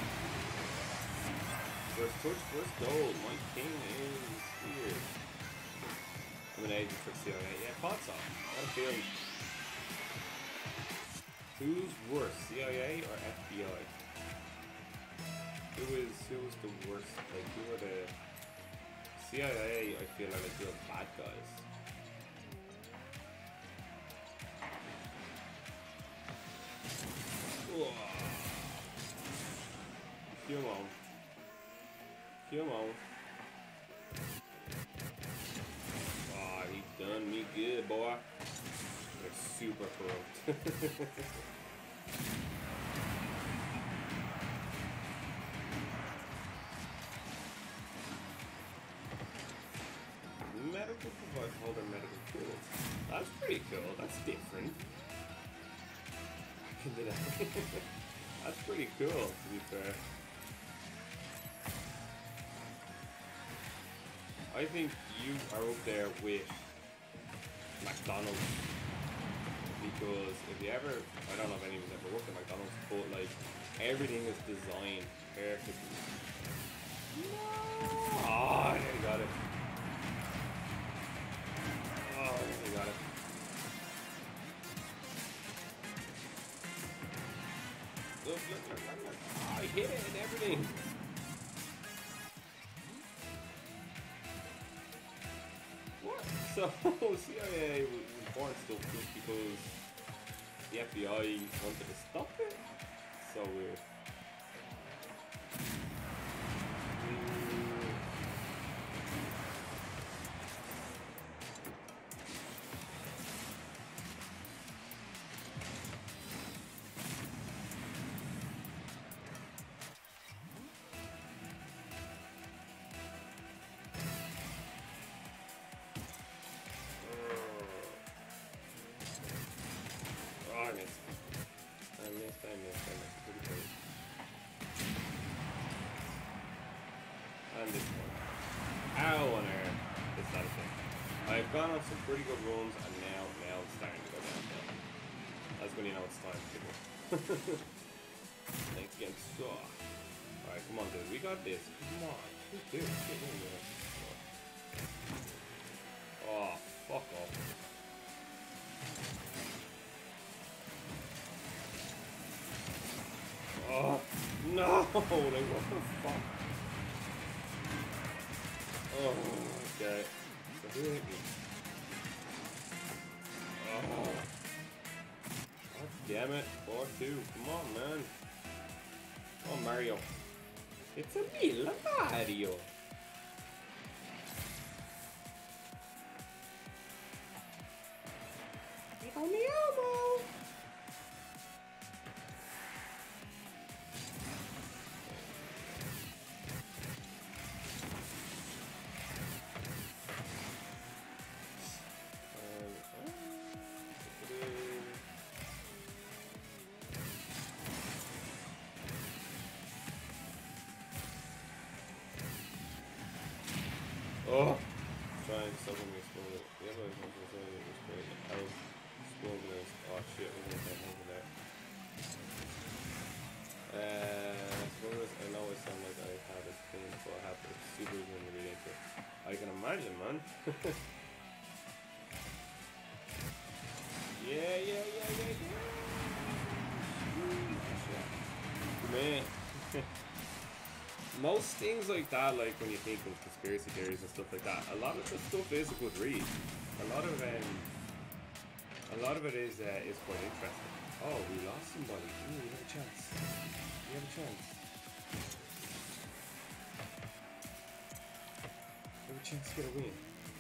First touch, first goal. My king is here. I'm an agent for CIA. Yeah, pots off. Got a feeling. Who's worse, CIA or FBI? Who is the worst? Like, who are the CIA? I feel like they're bad guys. Whoa. Come on. Oh, he done me good, boy. They're super corrupt. Medical provides holder medical tools. That's pretty cool. That's different. I can do that. That's pretty cool, to be fair. I think you are up there with McDonald's. Because if you ever, I don't know if anyone's ever worked at McDonald's, but like everything is designed perfectly. No! Oh, I got it. Oh, I got it. Look. Oh, I hit it and everything. What? So, CIA was important stuff just because the FBI wanted to stop it? So weird. I missed. Pretty close. And this one. Ow on air. It's not a thing. I've gone on some pretty good runs and now it's starting to go downhill. That's when you know it's time to go. Thanks again. So. Alright, come on dude. We got this. Come on. Dude, get in there. Oh, fuck off. Oh, no! Like, what the fuck? Oh, okay. So who hit me? Oh. damn it. 4-2. Come on, man. Come on, Mario. It's a little Mario. Take on the elbow. Oh, trying something with spoon. The other one was great. I was spoonless. Oh shit, we're gonna take over there. Spoonless, I know it sounds like I had a spoon, so I have to super zoom really into it. I can imagine, man. Yeah. Man. Most things like that, like when you think of conspiracy theories and stuff like that, a lot of the stuff is a good read. A lot of it is quite interesting. Oh, we lost somebody. Ooh, we have a chance. We have a chance. We have a chance to get a win.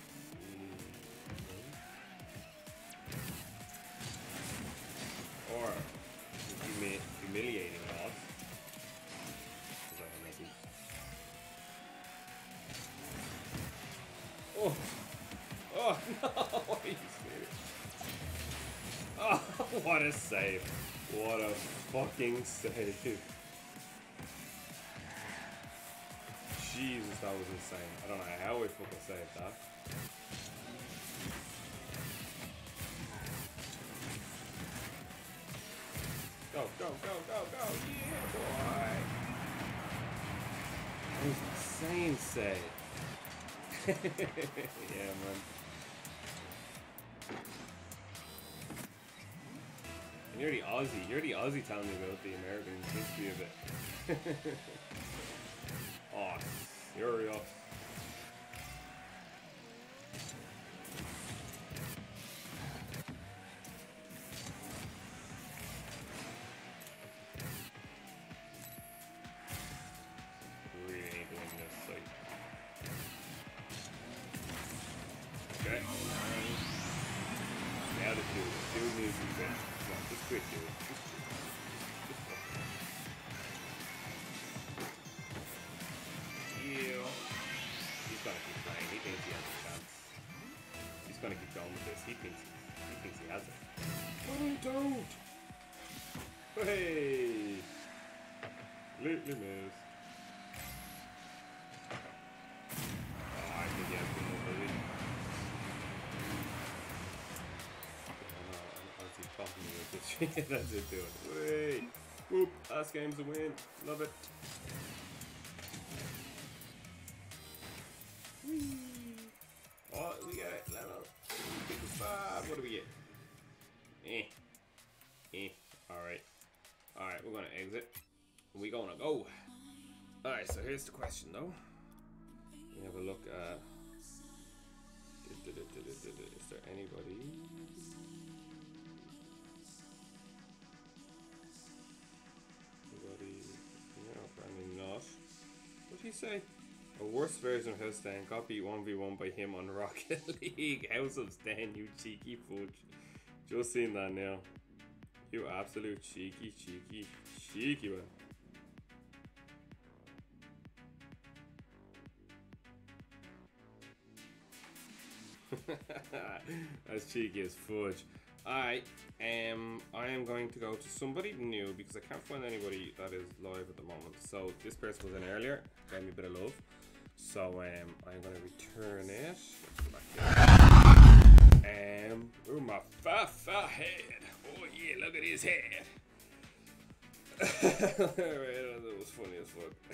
Or humiliating loss. Oh no! Are you serious? Oh, what a save! What a fucking save! Jesus, that was insane. I don't know how we fucking saved that. Go! Yeah, boy! That was insane save. Yeah, man. And you're the Aussie telling me about the American history of it. Oh, serious. Really doing this, like. Okay. Now to do news and bit. Come on, just quit doing it. Yeah. He's gonna keep playing. He thinks he has a chance. He's gonna keep going with this. He thinks he has it. But I don't. Hey. Completely missed. Oh, I think he has good mobility. That's it, doing. Wait. Whoop. Last game's a win. Love it. Whee. Oh, we got it. Level 55. What do we get? Alright. Alright, we're gonna exit. We gonna go. Alright, so here's the question though. We have a look at. Is there anybody? No, apparently not. What did he say? A worse version of House Stan got beat 1v1 by him on Rocket League. House of Stan, you cheeky fudge. Just seen that now. You absolute cheeky one. That's cheeky as fudge. Alright, I am going to go to somebody new because I can't find anybody that is live at the moment. So this person was in earlier, gave me a bit of love. So I'm going to return it. Let's go back there. Oh, my fat head. Oh yeah, look at his head. That was funny as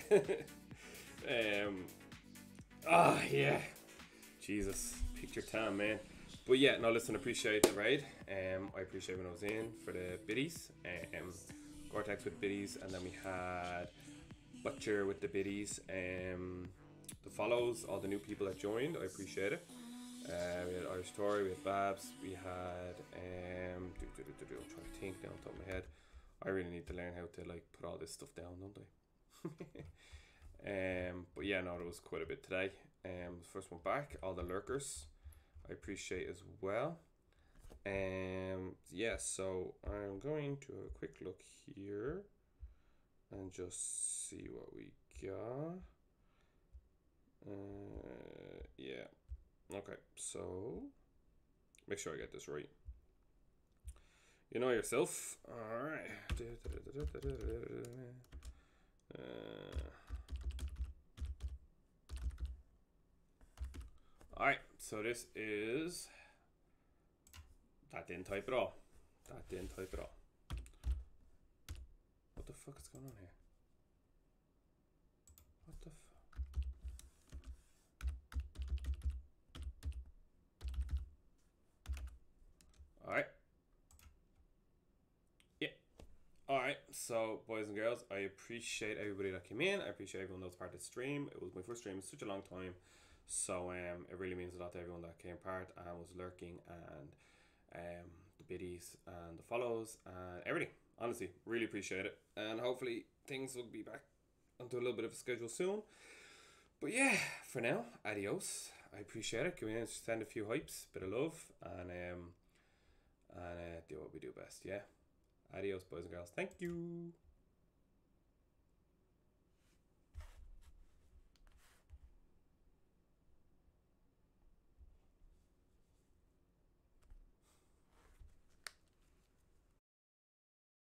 fuck. Yeah. Jesus, picture time, man. But yeah, no, listen, appreciate the raid. I appreciate when I was in for the biddies. Gore-Tex with biddies, and then we had Butcher with the biddies. The follows, all the new people that joined, I appreciate it. We had Irish Tory, we had Babs, we had I'm trying to think now on top of my head. I really need to learn how to like put all this stuff down, don't I? But yeah, no, there was quite a bit today. First one back, all the lurkers, I appreciate as well. Yeah, so I'm going to have a quick look here and just see what we got. Yeah. Okay, so make sure I get this right. You know yourself. Alright. Alright, so this is. That didn't type at all. That didn't type at all. What the fuck is going on here? What the fuck? Alright. Yeah. Alright, so boys and girls, I appreciate everybody that came in. I appreciate everyone that was part of the stream. It was my first stream in such a long time. So it really means a lot to everyone that came part and was lurking, and the biddies and the follows and everything. Honestly, really appreciate it. And hopefully things will be back onto a little bit of a schedule soon. But yeah, for now, adios. I appreciate it. Come in and send a few hypes, bit of love, and do what we do best. Yeah. Adios, boys and girls. Thank you.